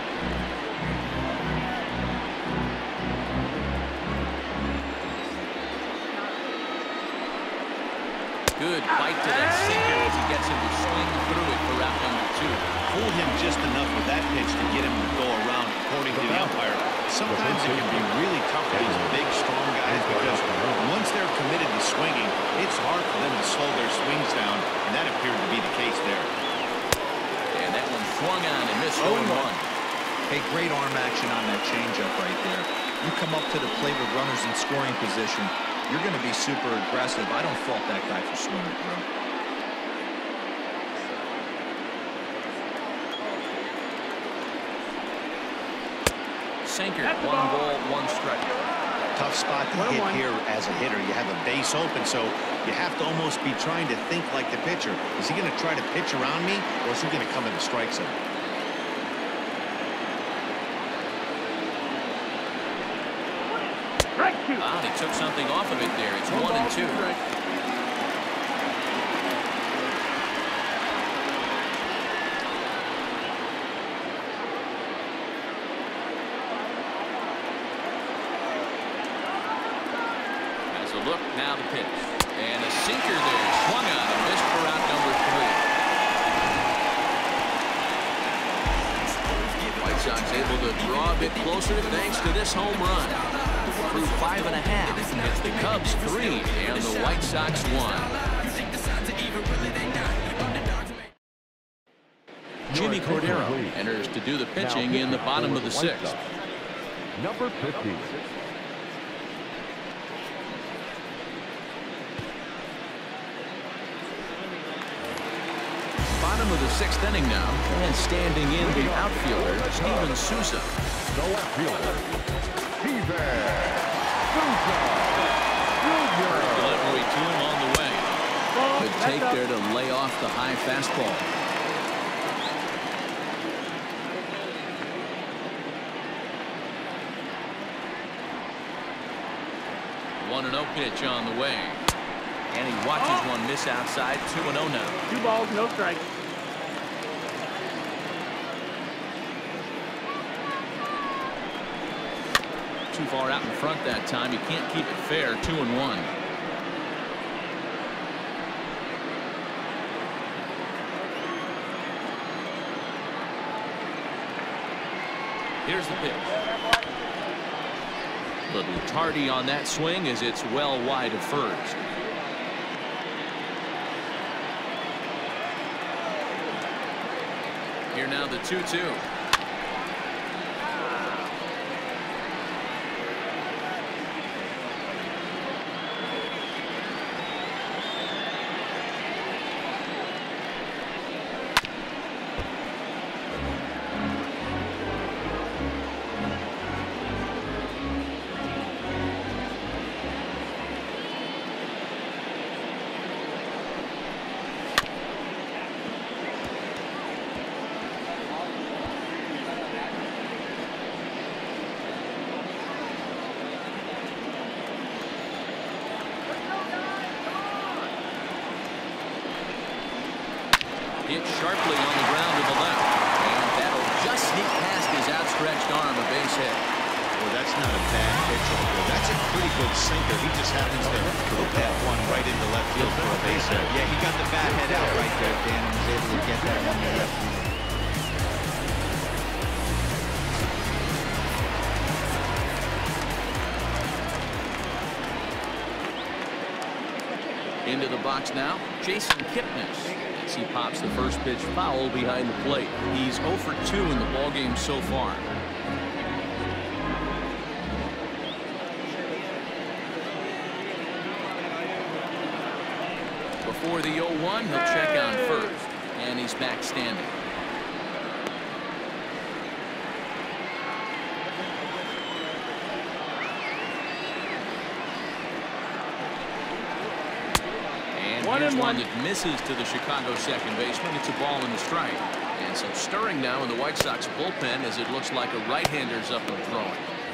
Good bite to that sinker as he gets him to swing through it for out number 2. Fooled him just enough with that pitch to get him to go around, according to the umpire. Sometimes it can be really tough for these big, strong guys because once they're committed to swinging, it's hard for them to slow their swings down, and that appeared to be the case there. And that one swung on and missed 0-1. Hey, great arm action on that changeup right there. You come up to the plate with runners in scoring position, you're going to be super aggressive. I don't fault that guy for swinging through. Sinker, 1 ball, 1 strike. Tough spot to hit here as a hitter. You have a base open, so you have to almost be trying to think like the pitcher. Is he going to try to pitch around me, or is he going to come in the strike zone? Ah, he took something off of it there. It's 1-2. Look, now the pitch. And a sinker there. Swung on and missed for out number 3. White Sox able to draw a bit closer thanks to this home run. Through 5.5. It's the Cubs 3 and the White Sox 1. Jimmy Cordero enters to do the pitching in the bottom of the 6th. Number 50. bottom of the 6th inning now, and standing in the outfielder, Steven Souza. The left fielder, Steven Souza. First delivery to him on the way. Good take there to lay off the high fastball. One and 0 pitch on the way. And he watches one miss outside. 2-0 now. 2 balls, no strikes. Too far out in front that time. You can't keep it fair. 2-1. Here's the pitch. Little tardy on that swing as it's well wide of first. Here now the 2-2. Hit sharply on the ground to the left. And that'll just sneak past his outstretched arm, a base hit. Well, that's not a bad pitch. That's a pretty good sinker. He just happens to hook that one right into left field for a base hit. Yeah, he got the bat head out right there, Dan, and was able to get that one to left field. Into the box now, Jason Kipnis. As he pops the first pitch foul behind the plate. He's 0 for 2 in the ballgame so far. Before the 0-1, he'll check on first. And he's back standing. Here's one that misses to the Chicago second baseman. It's a ball and a strike. And some stirring now in the White Sox bullpen as it looks like a right-hander's up and throwing.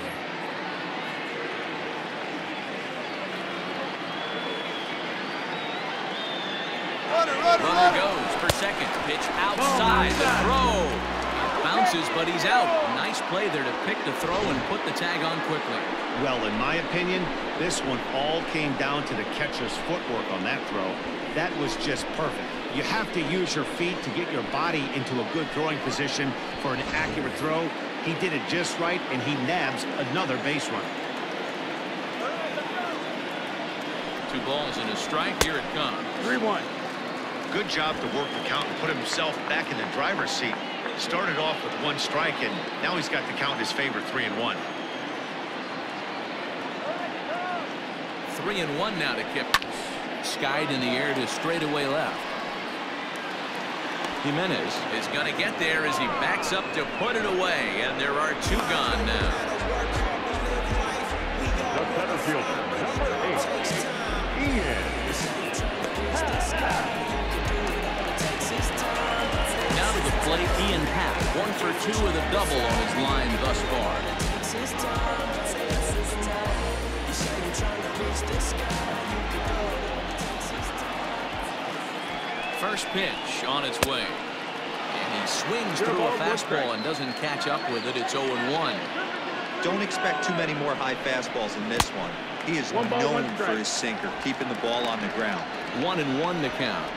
Runner goes for second. Pitch outside the throw. It bounces, but he's out. Nice play there to pick the throw and put the tag on quickly. Well, in my opinion, this one all came down to the catcher's footwork on that throw. That was just perfect. You have to use your feet to get your body into a good throwing position for an accurate throw. He did it just right, and he nabs another base run. 2 balls and a strike. Here it comes. 3-1. Good job to work the count and put himself back in the driver's seat. Started off with 1 strike, and now he's got the count in his favor, 3-1. 3-1 now to Kipnis. Skied in the air to straightaway left. Jimenez is going to get there as he backs up to put it away, and there are 2 gone now. The center fielder, number 8, Ian. Now to the plate, Ian Happ, 1 for 2 with a double on his line thus far. First pitch on its way. And he swings through a fastball and doesn't catch up with it. It's 0-1. Don't expect too many more high fastballs in this one. He is known for his sinker, keeping the ball on the ground. 1-1 to count.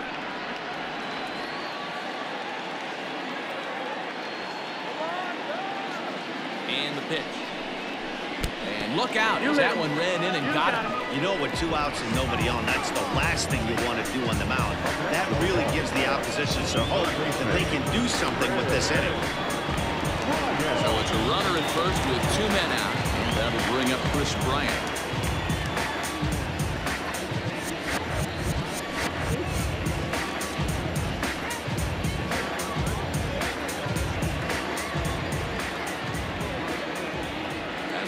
And the pitch. And look out as that one ran in and got him. You know, with 2 outs and nobody on, that's the last thing you want to do on the mound. That really gives the opposition some hope that they can do something with this inning. So it's a runner at first with 2 men out. And that'll bring up Chris Bryant.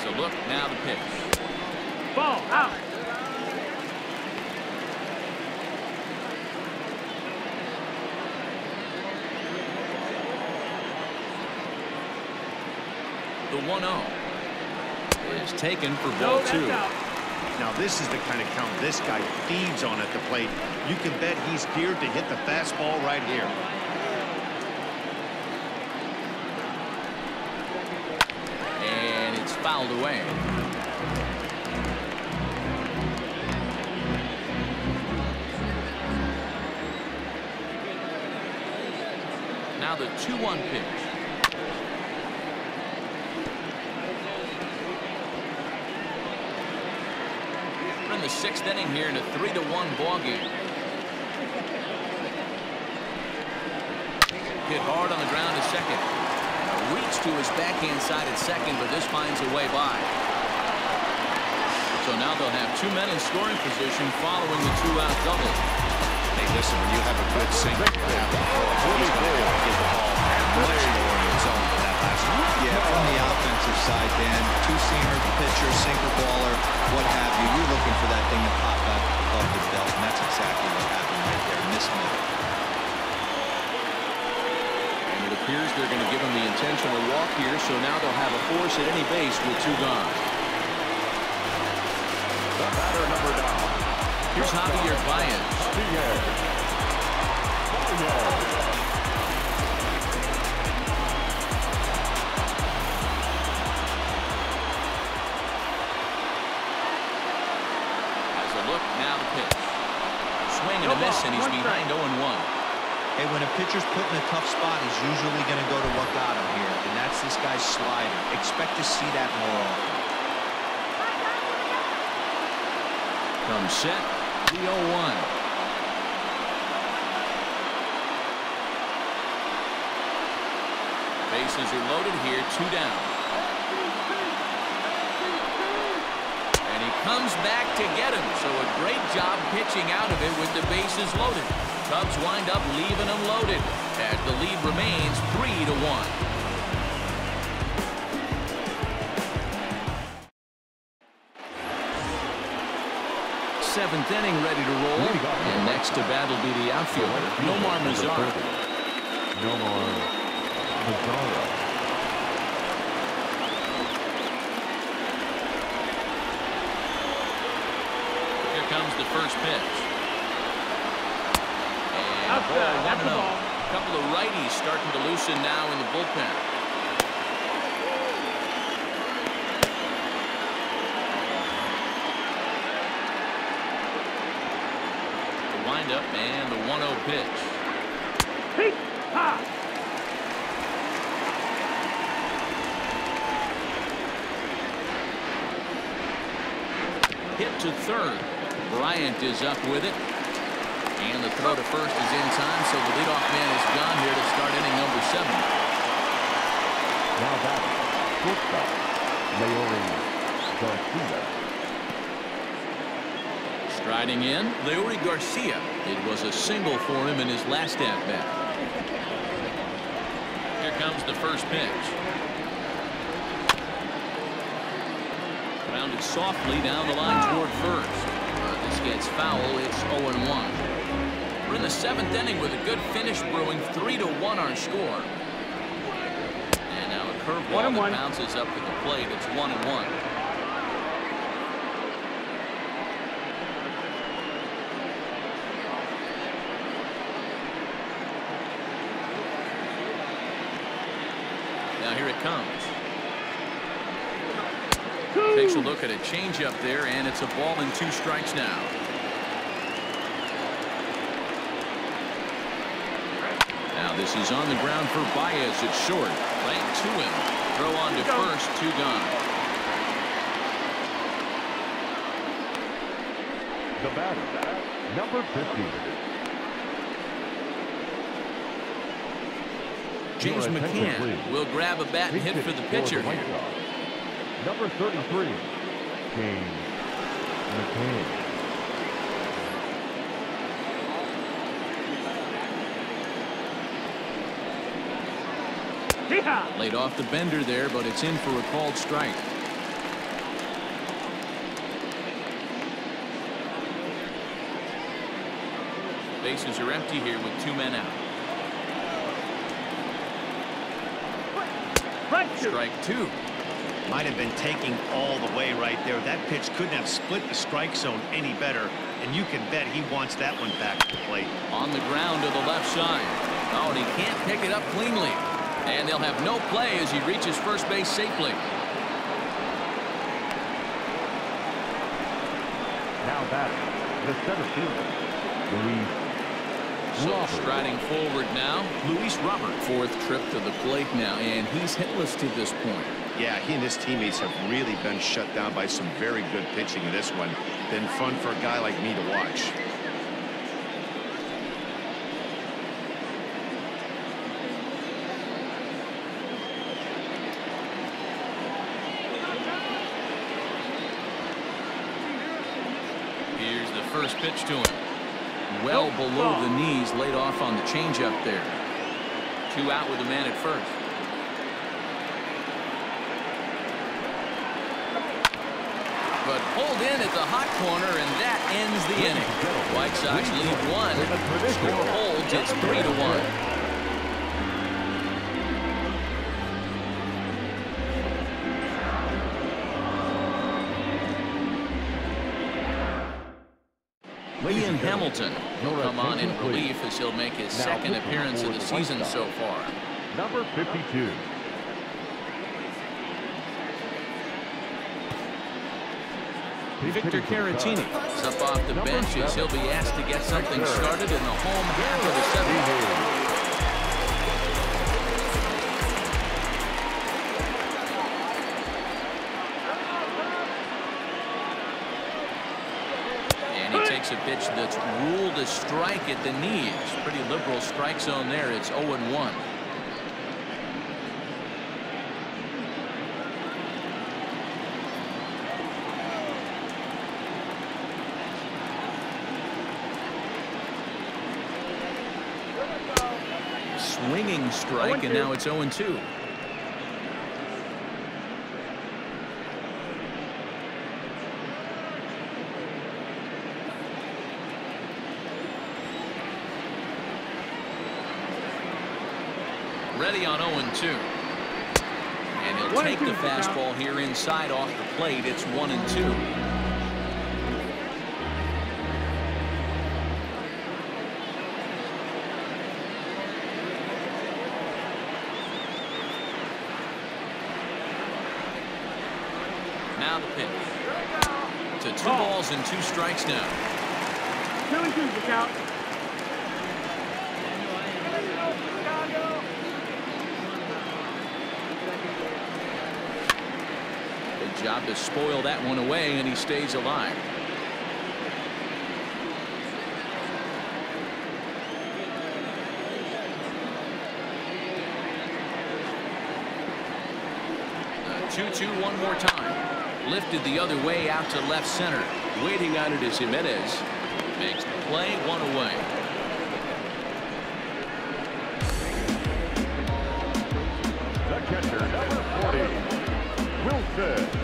As a look, now the pitch. Ball out. The 1-0 is taken for No, ball that's 2. out. Now this is the kind of count this guy feeds on at the plate. You can bet he's geared to hit the fastball right here. And it's fouled away. Now the 2-1 pitch. We're in the 6th inning here in a 3-1 ball game. Hit hard on the ground to second. Reach to his backhand side at second, but this finds a way by. So now they'll have 2 men in scoring position following the 2-out double. Hey, listen, when you have a good single, he's going to get the ball much more in the zone than that last one. Yeah, from the offensive side, Dan, two-seamer, pitcher, single baller, what have you. You're looking for that thing to pop out above the belt, and that's exactly what happened right there in this minute. And it appears they're going to give him the intentional walk here, so now they'll have a force at any base with 2 gone. The batter number 9. Here's Javier Baez. Swing and a miss, and he's behind 0-1. Hey, when a pitcher's put in a tough spot, he's usually going to go to what got him here, and that's this guy's slider. Expect to see that more often. Comes set, the 0-1. Bases are loaded here, 2 down. Comes back to get him, so a great job pitching out of it with the bases loaded. Cubs wind up leaving them loaded as the lead remains 3-1. Seventh inning ready to roll, and next to bat will be the outfielder, Nomar Mazara. Nomar Mazara. Comes the first pitch. And that's the ball. A couple of righties starting to loosen now in the bullpen. The windup and the 1-0 pitch. Peak. Ha. Hit to third. Bryant is up with it. And the throw to first is in time, so the leadoff man is gone here to start inning number 7. Now batting, shortstop, Leori Garcia. Striding in, Leori Garcia. It was a single for him in his last at-bat. Here comes the first pitch. Grounded softly down the line toward first. This gets foul. It's 0-1. We're in the 7th inning with a good finish brewing. 3-1 our score. And now a curveball that bounces up to the plate. It's 1-1. Now here it comes. Takes a look at a changeup there, and it's a ball and 2 strikes now. Now this is on the ground for Baez at short. Right to him. Throw on to first, 2 gone. The batter, number 50. James McCann will grab a bat and hit for the pitcher here. Number 33, James McCann. Laid off the bender there, but it's in for a called strike. Bases are empty here with 2 men out. Strike 2. Might have been taking all the way right there. That pitch couldn't have split the strike zone any better, and you can bet he wants that one back to the plate. On the ground to the left side. Oh, and he can't pick it up cleanly. And they'll have no play as he reaches first base safely. Now batting, the center fielder, Luis Robert. Striding forward now, Luis Robert. 4th trip to the plate now, and he's hitless to this point. Yeah, he and his teammates have really been shut down by some very good pitching in this one. Been fun for a guy like me to watch. Here's the first pitch to him. Well below the knees, laid off on the changeup there. 2 out with a man at first. But pulled in at the hot corner, and that ends the inning. White Sox lead 1. Score holds. It's 3-1. Ian Hamilton will come on in relief as he'll make his 2nd appearance of the season so far. Number 52. Victor Caratini is up off the bench as he'll be asked to get something started in the home half of the 7th. A pitch that's ruled a strike at the knees. Pretty liberal strike zone there. It's 0-1. Swinging strike, and now it's 0-2. Ready on 0-2. And he'll take the fastball here inside off the plate. It's 1-2. Now the pitch. To 2 balls and 2 strikes now. 2-2 the count. Job to spoil that one away, and he stays alive. The 2-2 one more time. Lifted the other way out to left center. Waiting on it is Jimenez. Makes the play, 1 away. The catcher, number 40, Wilson.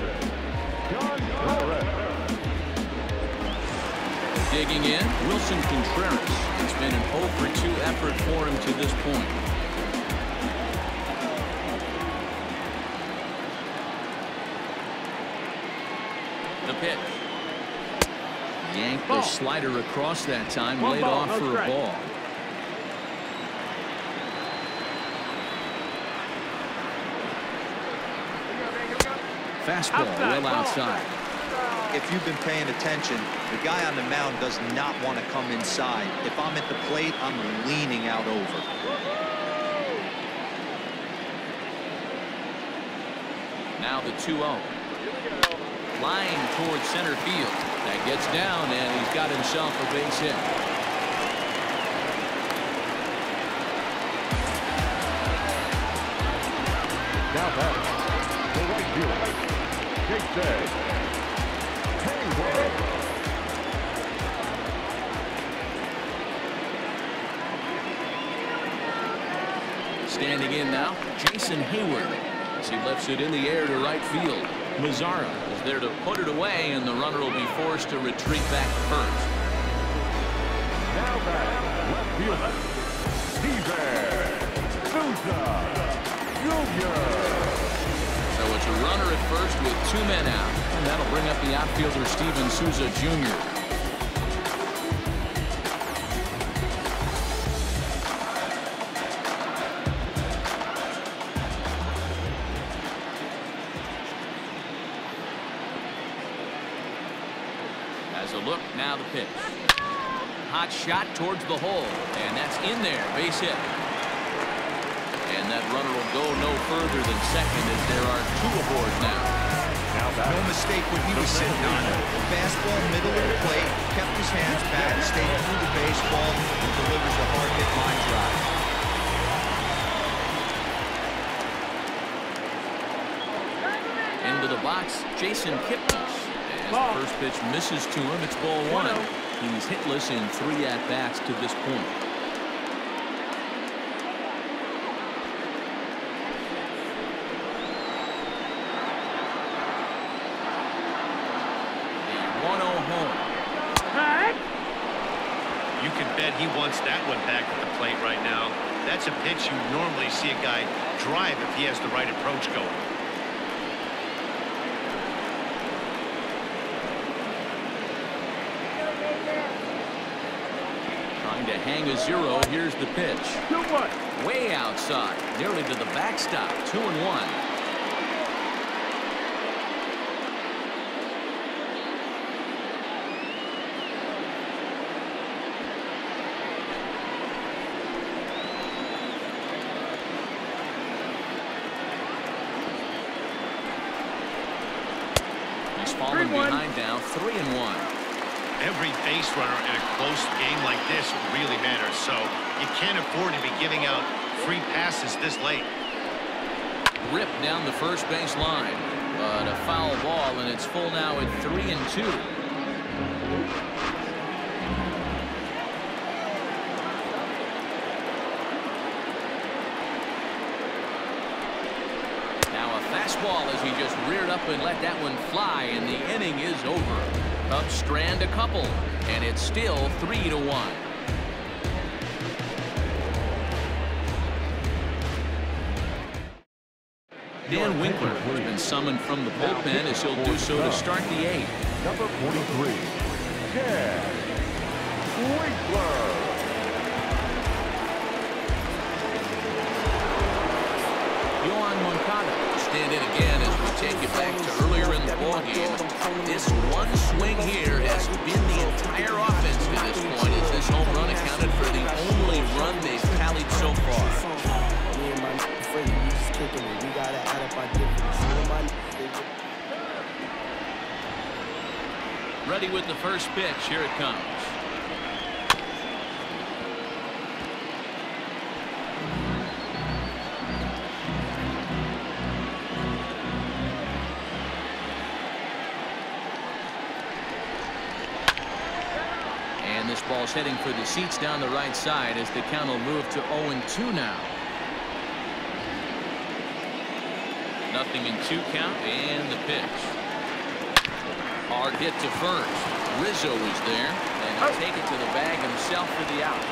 Digging in, Wilson Contreras. It's been an 0-for-2 effort for him to this point. The pitch. Yanked the slider across that time, laid off for a ball. Fastball well outside. If you've been paying attention, the guy on the mound does not want to come inside. If I'm at the plate, I'm leaning out over. Now the 2-0. Flying towards center field. That gets down, and he's got himself a base hit. Now back, the right fielder, Jason. Standing in now, Jason Hayward, as he lifts it in the air to right field. Mazzara is there to put it away, and the runner will be forced to retreat back to first. Now batting, left fielder, So it's a runner at first with 2 men out, and that'll bring up the outfielder Steven Souza Jr. As a look, now the pitch. Hot shot towards the hole, and that's in there, base hit. And that runner will go no further than second as there are 2 aboard now. No mistake what he was sitting on. Fastball, middle of the plate, kept his hands back, stayed through the baseball, and delivers a hard-hit line drive. Into the box, Jason Kipnis. As the first pitch misses to him, it's ball 1. He's hitless in 3 at-bats to this point. You can bet he wants that one back at the plate right now. That's a pitch you normally see a guy drive if he has the right approach going. Trying to hang a 0. Here's the pitch. 2-1. Way outside, nearly to the backstop. 2-1. Falling behind now, 3-1. Every base runner in a close game like this really matters, so you can't afford to be giving out free passes this late. Ripped down the first base line, but a foul ball, and it's full now at 3-2. Fastball as he just reared up and let that one fly, and the inning is over. Cubs strand a couple, and it's still 3-1. Dan Winkler has been summoned from the bullpen as he'll do so to start the 8th. Number 43, Dan Winkler. Stand in again as we take you back to earlier in the ballgame. This one swing here has been the entire offense to this point, as this home run accounted for the only run they've tallied so far. Ready with the first pitch. Here it comes. This ball's heading for the seats down the right side as the count will move to 0-2 now. Nothing in 2 count, and the pitch. Hard hit to first. Rizzo is there, and he'll take it to the bag himself for the out.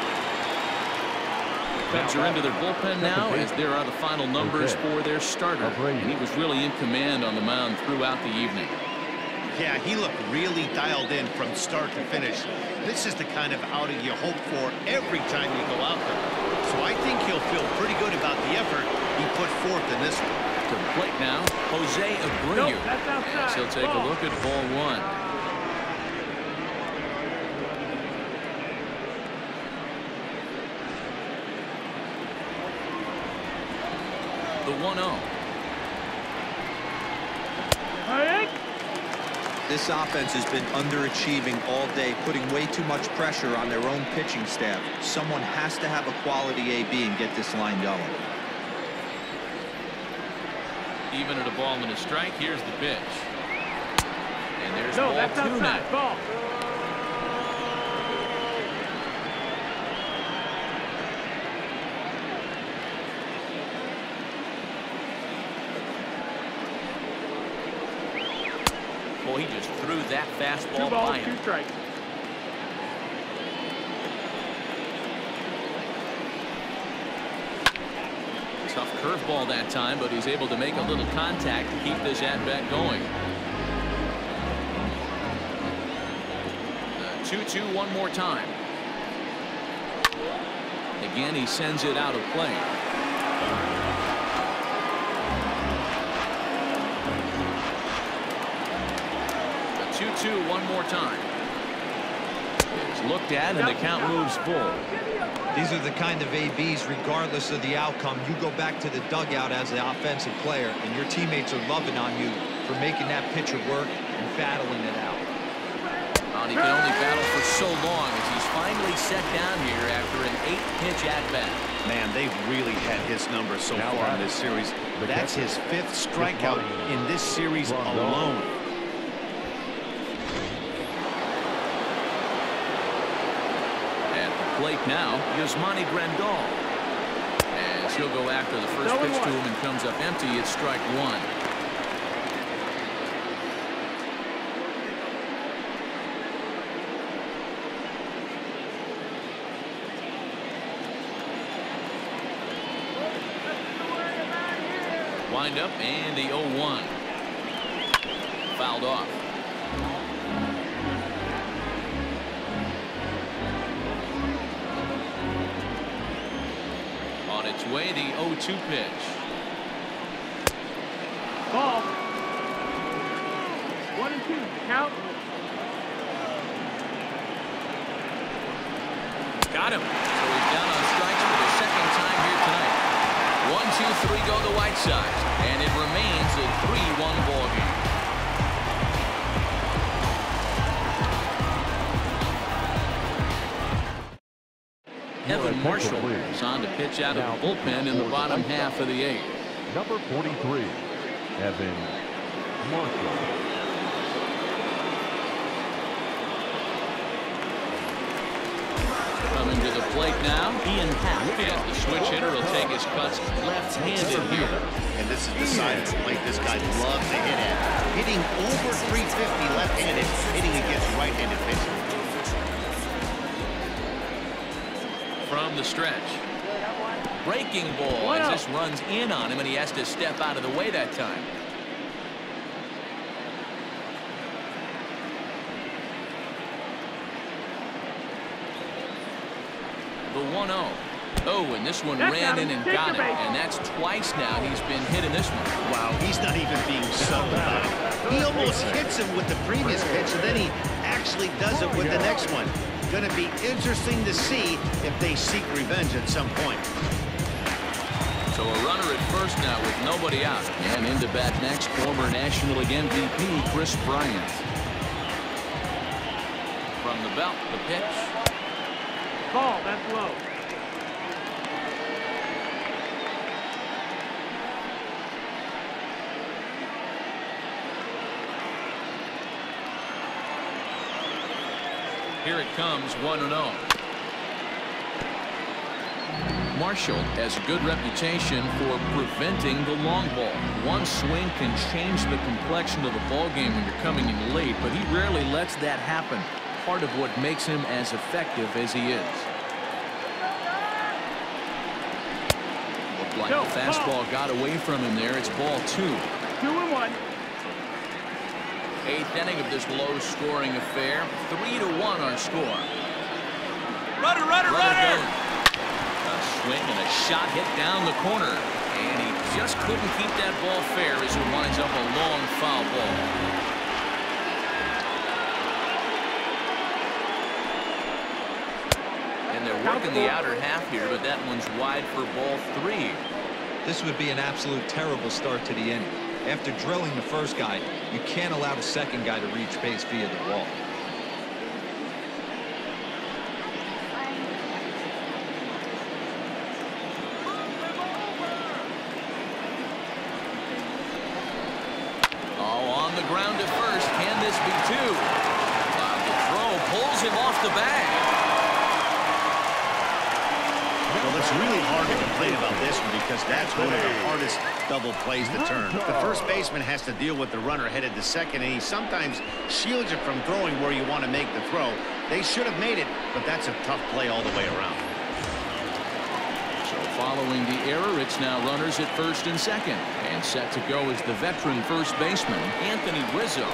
The Cubs are into their bullpen now as there are the final numbers for their starter, and he was really in command on the mound throughout the evening. Yeah, he looked really dialed in from start to finish. This is the kind of outing you hope for every time you go out there. So I think he'll feel pretty good about the effort he put forth in this one. To the plate now, Jose Abreu. As he'll take a look at ball 1. The 1-0. This offense has been underachieving all day, putting way too much pressure on their own pitching staff. Someone has to have a quality AB and get this line going. Even at a ball and a strike, here's the pitch. And there's ball 2 now. Ball. Boy, he just threw that fastball 2 balls, by him. 2 strikes. Tough curveball that time, but he's able to make a little contact to keep this at-bat going. 2-2 one more time. Again, he sends it out of play. The 2-2 one more time. It's looked at, and the count moves full. These are the kind of ABs, regardless of the outcome. You go back to the dugout as the offensive player, and your teammates are loving on you for making that pitcher work and battling it out. Well, he can only battle for so long as he's finally set down here after an 8-pitch at-bat. Man, they've really had his number so far in this series. That's his 5th strikeout in this series alone. Plate now, Yasmani Grandal. As he'll go after the first pitch to him and comes up empty, it's strike one. Wind up and the 0-1. Fouled off. Its way, the 0-2 pitch. Ball. 1-2. Count. Got him. So he's down on strikes for the second time here tonight. 1-2-3 go the White Sox, and it remains a 3-1 ball game. Evan Marshall is on to pitch out of the bullpen in the bottom half of the 8th. Number 43, Evan Marshall. Coming to the plate now, Ian Happ. And the switch hitter will take his cuts left-handed here. And this is the side of the plate this guy loves to hit at. Hitting over 350 left-handed, hitting against right-handed pitchers. From the stretch. Breaking ball as this runs in on him, and he has to step out of the way that time. The 1-0. Oh, and this one ran in and got him, and that's twice now he's been hit in this one. Wow, he's not even being subtle about it. He almost hits him with the previous pitch, and then he actually does it with the next one. Going to be interesting to see if they seek revenge at some point. So a runner at first now with nobody out. And into bat next, former National League MVP Chris Bryant. From the belt, the pitch. Ball, that's low. Here it comes, 1-0. Marshall has a good reputation for preventing the long ball. One swing can change the complexion of the ball game when you're coming in late, but he rarely lets that happen. Part of what makes him as effective as he is. Looked like the fastball got away from him there. It's ball 2. 2-1. 8th inning of this low-scoring affair. 3-1 our score. Runner, runner, runner! A swing and a shot hit down the corner, and he just couldn't keep that ball fair as it winds up a long foul ball. And they're working the outer half here, but that one's wide for ball 3. This would be an absolute terrible start to the inning. After drilling the first guy, you can't allow the second guy to reach base via the wall. Oh, on the ground at first. Can this be 2? The throw pulls him off the bag. Well, it's really hard to complain about this one because that's one of the hardest double plays to turn. The first baseman has to deal with the runner headed to second, and he sometimes shields you from throwing where you want to make the throw. They should have made it, but that's a tough play all the way around. So Following the error, it's now runners at first and second. And set to go is the veteran first baseman, Anthony Rizzo.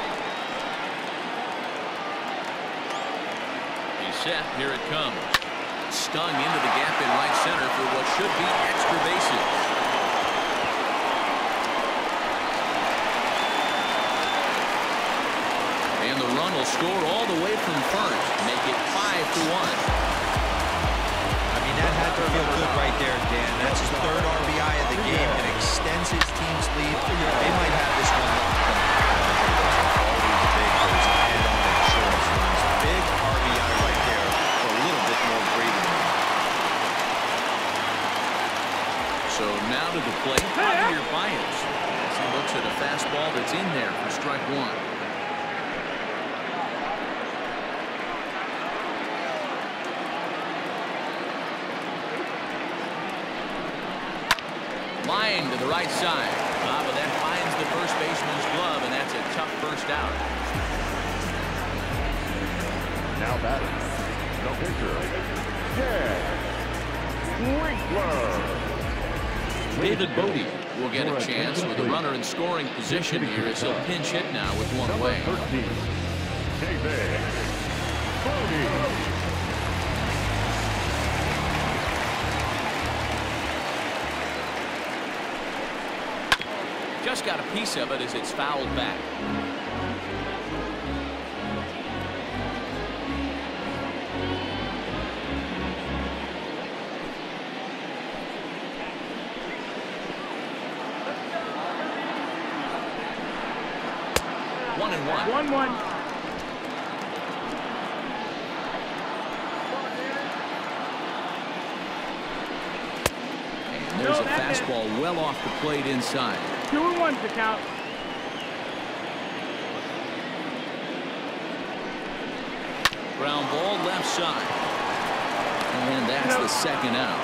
He's set. Here it comes. Stung into the gap in right center for what should be extra bases. And the run will score all the way from first. Make it 5-1. That had to feel good right there, Dan. That's his third RBI of the game and extends his team's lead. They might have this one locked up. Always big for his add-on insurance runs. Big RBI right there for a little bit more breathing room. So now to the plate, Javier Baez, as he looks at a fastball that's in there for strike one. Line to the right side. But that finds the first baseman's glove, and that's a tough first out. Now batting, the pitcher, Winkler. David Bodie will get a chance with a runner in scoring position here as he'll pinch hit now with one away. 13, David Bodie. Just got a piece of it as it's fouled back. One and one. 1-1. And there's a fastball well off the plate inside. 2-1's the count. Ground ball left side. And that's the second out.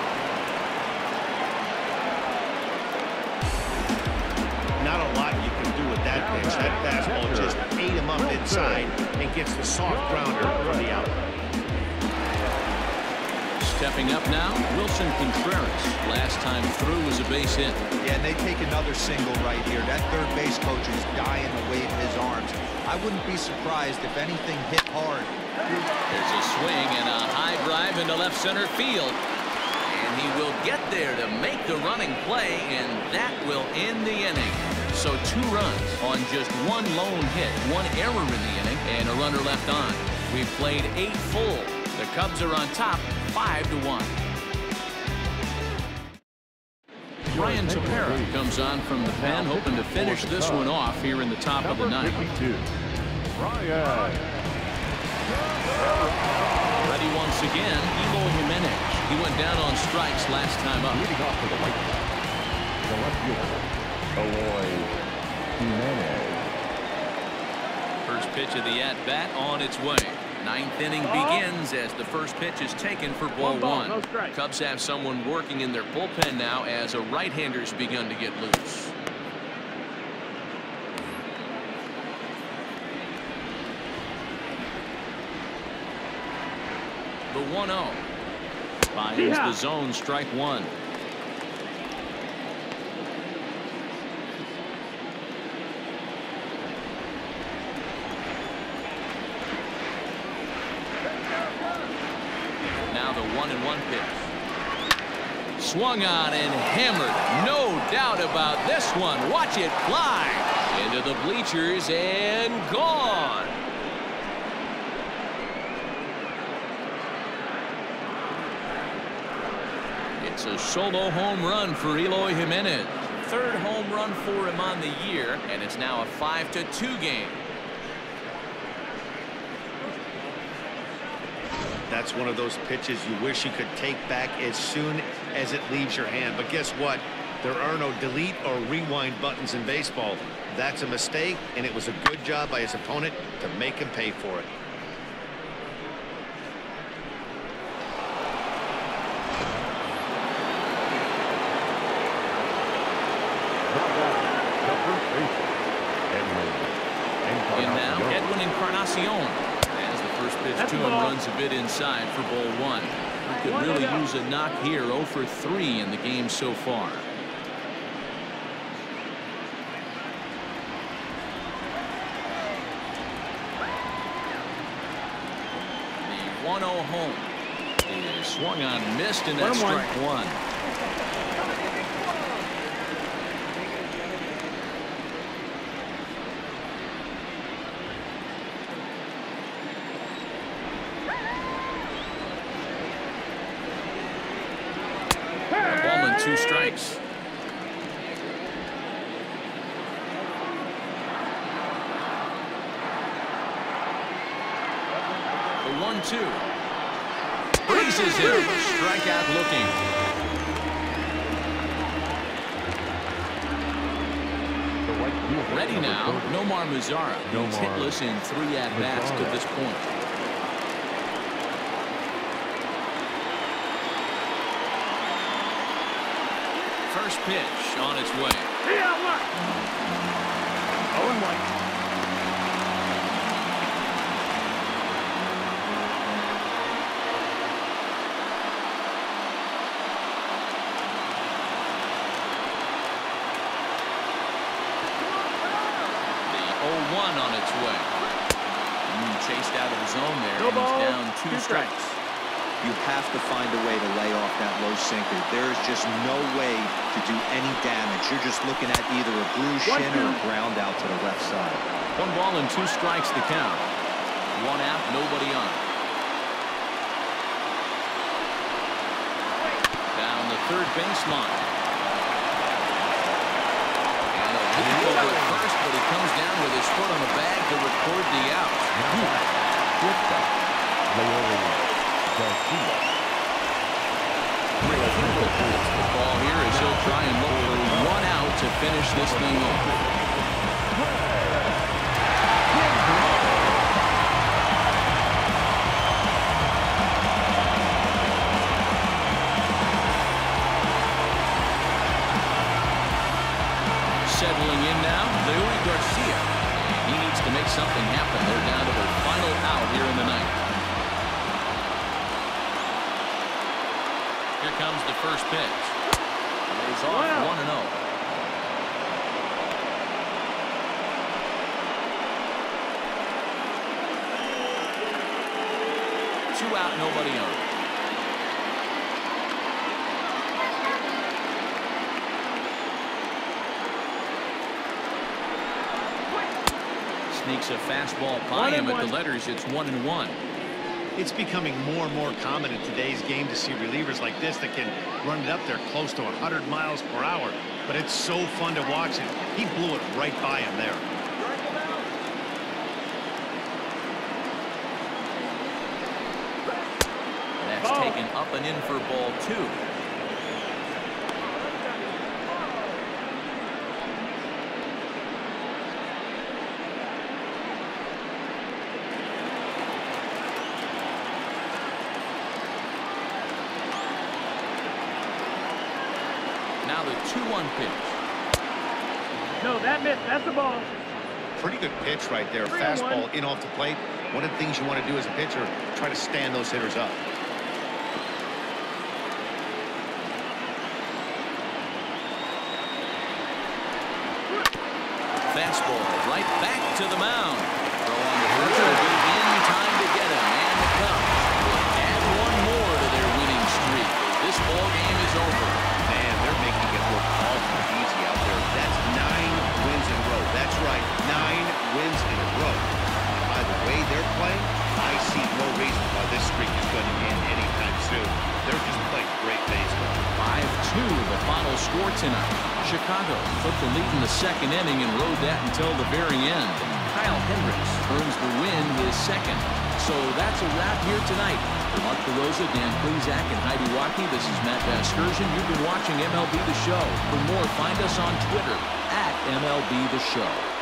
Not a lot you can do with that pitch. That fastball just ate him up inside and gets the soft grounder for the out. Stepping up now, Wilson Contreras. Last time through was a base hit. Yeah, and they take another single right here. That third base coach is dying to wave his arms. I wouldn't be surprised if anything hit hard. There's a swing and a high drive into left center field. And he will get there to make the running play, and that will end the inning. So 2 runs on just one lone hit, 1 error in the inning, and a runner left on. We've played 8 full. The Cubs are on top, 5-1. Brian Tepera comes on from the pen, hoping to finish this one off here in the top of the ninth. Brian. Ready once again, Eloy Jimenez. He went down on strikes last time up. Leading off to the right side, the left fielder, Eloy Jimenez. First pitch of the at-bat on its way. 9th inning begins as the first pitch is taken for ball 1. No strike. Cubs have someone working in their bullpen now as a right-hander's begun to get loose. The 1-0 finds the zone, strike 1. Now the 1-1 pitch. Swung on and hammered. No doubt about this one. Watch it fly into the bleachers and gone. It's a solo home run for Eloy Jimenez. 3rd home run for him on the year, and it's now a 5-2 game. That's one of those pitches you wish you could take back as soon as it leaves your hand. But guess what? There are no delete or rewind buttons in baseball. That's a mistake, and it was a good job by his opponent to make him pay for it. And now Edwin Encarnacion. As the first pitch to him runs a bit inside for ball 1. He could really use a knock here. 0 for 3 in the game so far. The 1-0 home is swung on, missed, and that's strike one. Ball and 2 strikes. The 1-2. Breezes him. A strikeout looking. Ready now. Nomar Mazara. He's hitless in 3 at-bats to this point. First pitch on its way. 0-1. On its way. Chased out of the zone there. No ball, he's down 2 strikes. You have to find a way to lay off that low sinker. There is just no way to do any damage. You're just looking at either a bruised shin or a ground out to the left side. 1 ball and 2 strikes to count. 1 out, nobody on. Down the third baseline. Over at first, but he comes down with his foot on the bag to record the out. The ball here as he'll try and look for 1 out to finish this thing off. Settling in now, Leury Garcia. And he needs to make something happen. They're down to their final out here in the ninth. Here comes the first pitch. Lays off 1-0. Two out, nobody on. Sneaks a fastball by him at the letters. It's 1-1. It's becoming more and more common in today's game to see relievers like this that can run it up there close to 100 miles per hour. But it's so fun to watch it. He blew it right by him there. That's taken up and in for ball 2. Now the 2-1 pitch. No, that missed. That's the ball. Pretty good pitch right there. Fastball in off the plate. One of the things you want to do as a pitcher, try to stand those hitters up. Fastball right back to the mound. Throw on the first will be in time to get him. And the Cubs will add 1 more to their winning streak. This ball game is over. Man, they're making it look awful easy out there. That's 9 wins in a row. That's right, 9 wins in a row. And by the way they're playing, I see no reason why this streak is going to end anytime soon. They're just playing great baseball. 5-2 the final score tonight. Chicago took the lead in the 2nd inning and rode that until the very end. Kyle Hendricks earns the win, his 2nd. So that's a wrap here tonight. For Mark DeRosa, Dan Plezak, and Heidi Wackey, this is Matt Vasgersian. You've been watching MLB The Show. For more, find us on Twitter @MLB The Show.